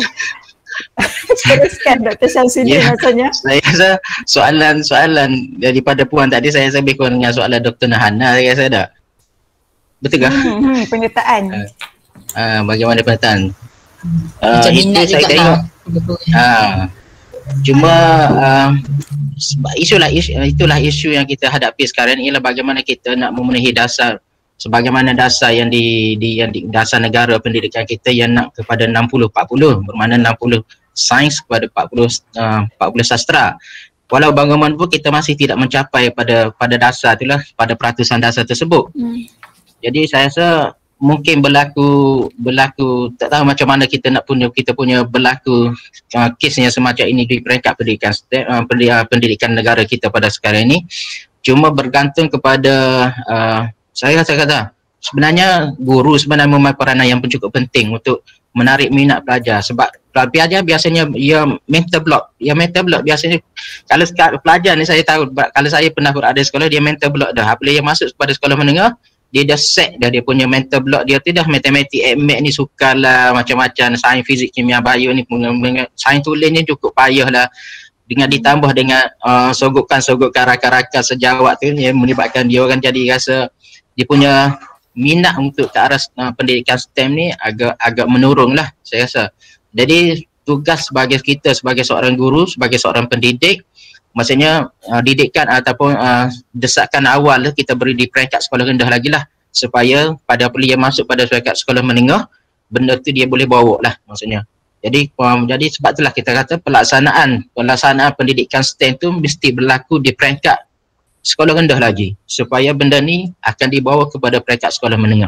Teruskan Doktor Syamsuddin Ya, rasanya. saya rasa soalan-soalan daripada Puan tadi saya rasa lebih kurang dengan soalan Doktor Nahana saya rasa dah. Betul ke? Hmm, hmm, penyertaan. Uh, uh, bagaimana penyertaan? Uh, Macam itu minat saya juga tengok. lah. Uh, cuma uh, isulah isu, itulah isu yang kita hadapi sekarang ialah bagaimana kita nak memenuhi dasar sebagaimana dasar yang di, di yang di dasar negara pendidikan kita yang nak kepada enam puluh empat puluh, bermakna enam puluh sains kepada empat puluh uh, empat puluh sastra. Walau bagaimanapun kita masih tidak mencapai pada pada dasar itulah, pada peratusan dasar tersebut. Hmm. Jadi saya rasa mungkin berlaku berlaku tak tahu macam mana kita nak punya kita punya berlaku uh, kes yang semacam ini di peringkat pendidikan uh, pendidikan negara kita pada sekarang ini. Cuma bergantung kepada uh, saya rasa kata sebenarnya guru sebenarnya memainkan peranan yang cukup penting untuk menarik minat pelajar sebab pelajar biasanya ia mental block. Ia mental block biasanya kalau pelajar ni saya tahu kalau saya pernah berada di sekolah dia mental block dah. Apabila dia masuk kepada sekolah menengah dia dah set dah dia punya mental block dia tu dah matematik, emath ni sukarlah macam-macam, sains, fizik, kimia, bio ni sains tulisnya cukup payah lah dengan ditambah dengan uh, sogokan-sogokan rakan-rakan sejawat tu yang melibatkan dia orang jadi rasa dia punya minat untuk ke arah uh, pendidikan S T E M ni agak agak menurun lah saya rasa. Jadi tugas sebagai kita sebagai seorang guru, sebagai seorang pendidik, maksudnya uh, didikan ataupun uh, desakan awal lah kita beri di peringkat sekolah rendah lagi lah supaya pada apabila dia masuk pada peringkat sekolah menengah benda tu dia boleh bawa lah maksudnya. Jadi um, jadi sebab itulah kita kata pelaksanaan pelaksanaan pendidikan S T E M tu mesti berlaku di peringkat sekolah rendah lagi supaya benda ni akan dibawa kepada peringkat sekolah menengah.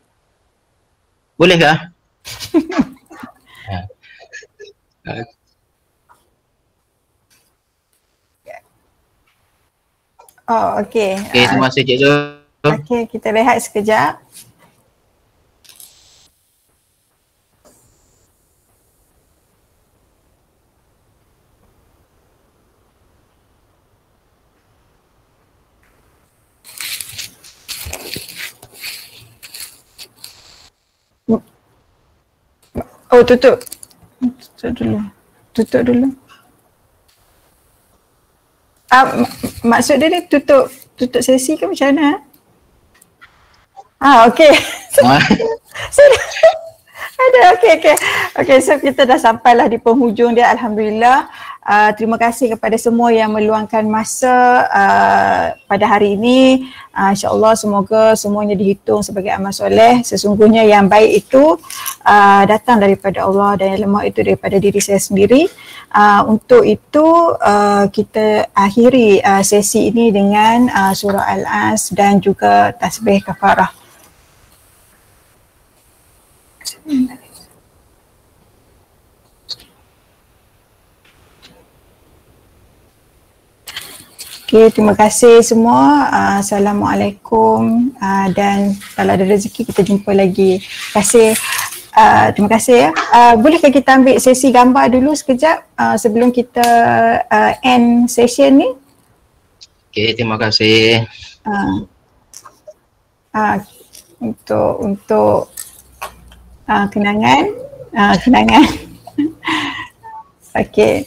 Boleh ke? Oh, okey. Okey, terima kasih cikgu. Okey, kita rehat sekejap. Oh, tutup. Tutup dulu. Tutup dulu. Ah, mak- maksud dia ni tutup tutup sesi ke macam mana? Ah, okey. Sudah. Ada, okey, okey. Okey, so kita dah sampailah di penghujung dia, alhamdulillah. Uh, terima kasih kepada semua yang meluangkan masa uh, pada hari ini. Uh, InsyaAllah semoga semuanya dihitung sebagai amal soleh. Sesungguhnya yang baik itu uh, datang daripada Allah dan yang lemah itu daripada diri saya sendiri. Uh, untuk itu uh, kita akhiri uh, sesi ini dengan uh, surah Al-As dan juga tasbih kafarah. Okay, terima kasih semua. Uh, Assalamualaikum uh, dan kalau ada rezeki kita jumpa lagi. Terima kasih. Uh, terima kasih ya. Uh, bolehkah kita ambil sesi gambar dulu sekejap uh, sebelum kita uh, end session ni? Okay, terima kasih. Uh, uh, untuk untuk uh, kenangan, uh, kenangan. Okay.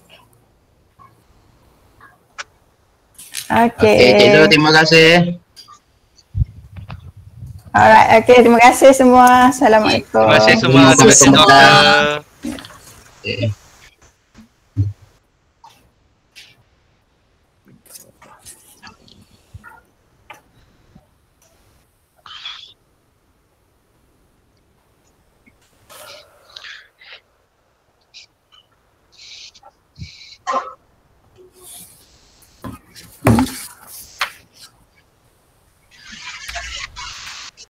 Okay. Okay, Cikgu, terima kasih. Alright, okay, terima kasih semua. Assalamualaikum. Terima kasih semua. Terima kasih semua. Doktor. Okay.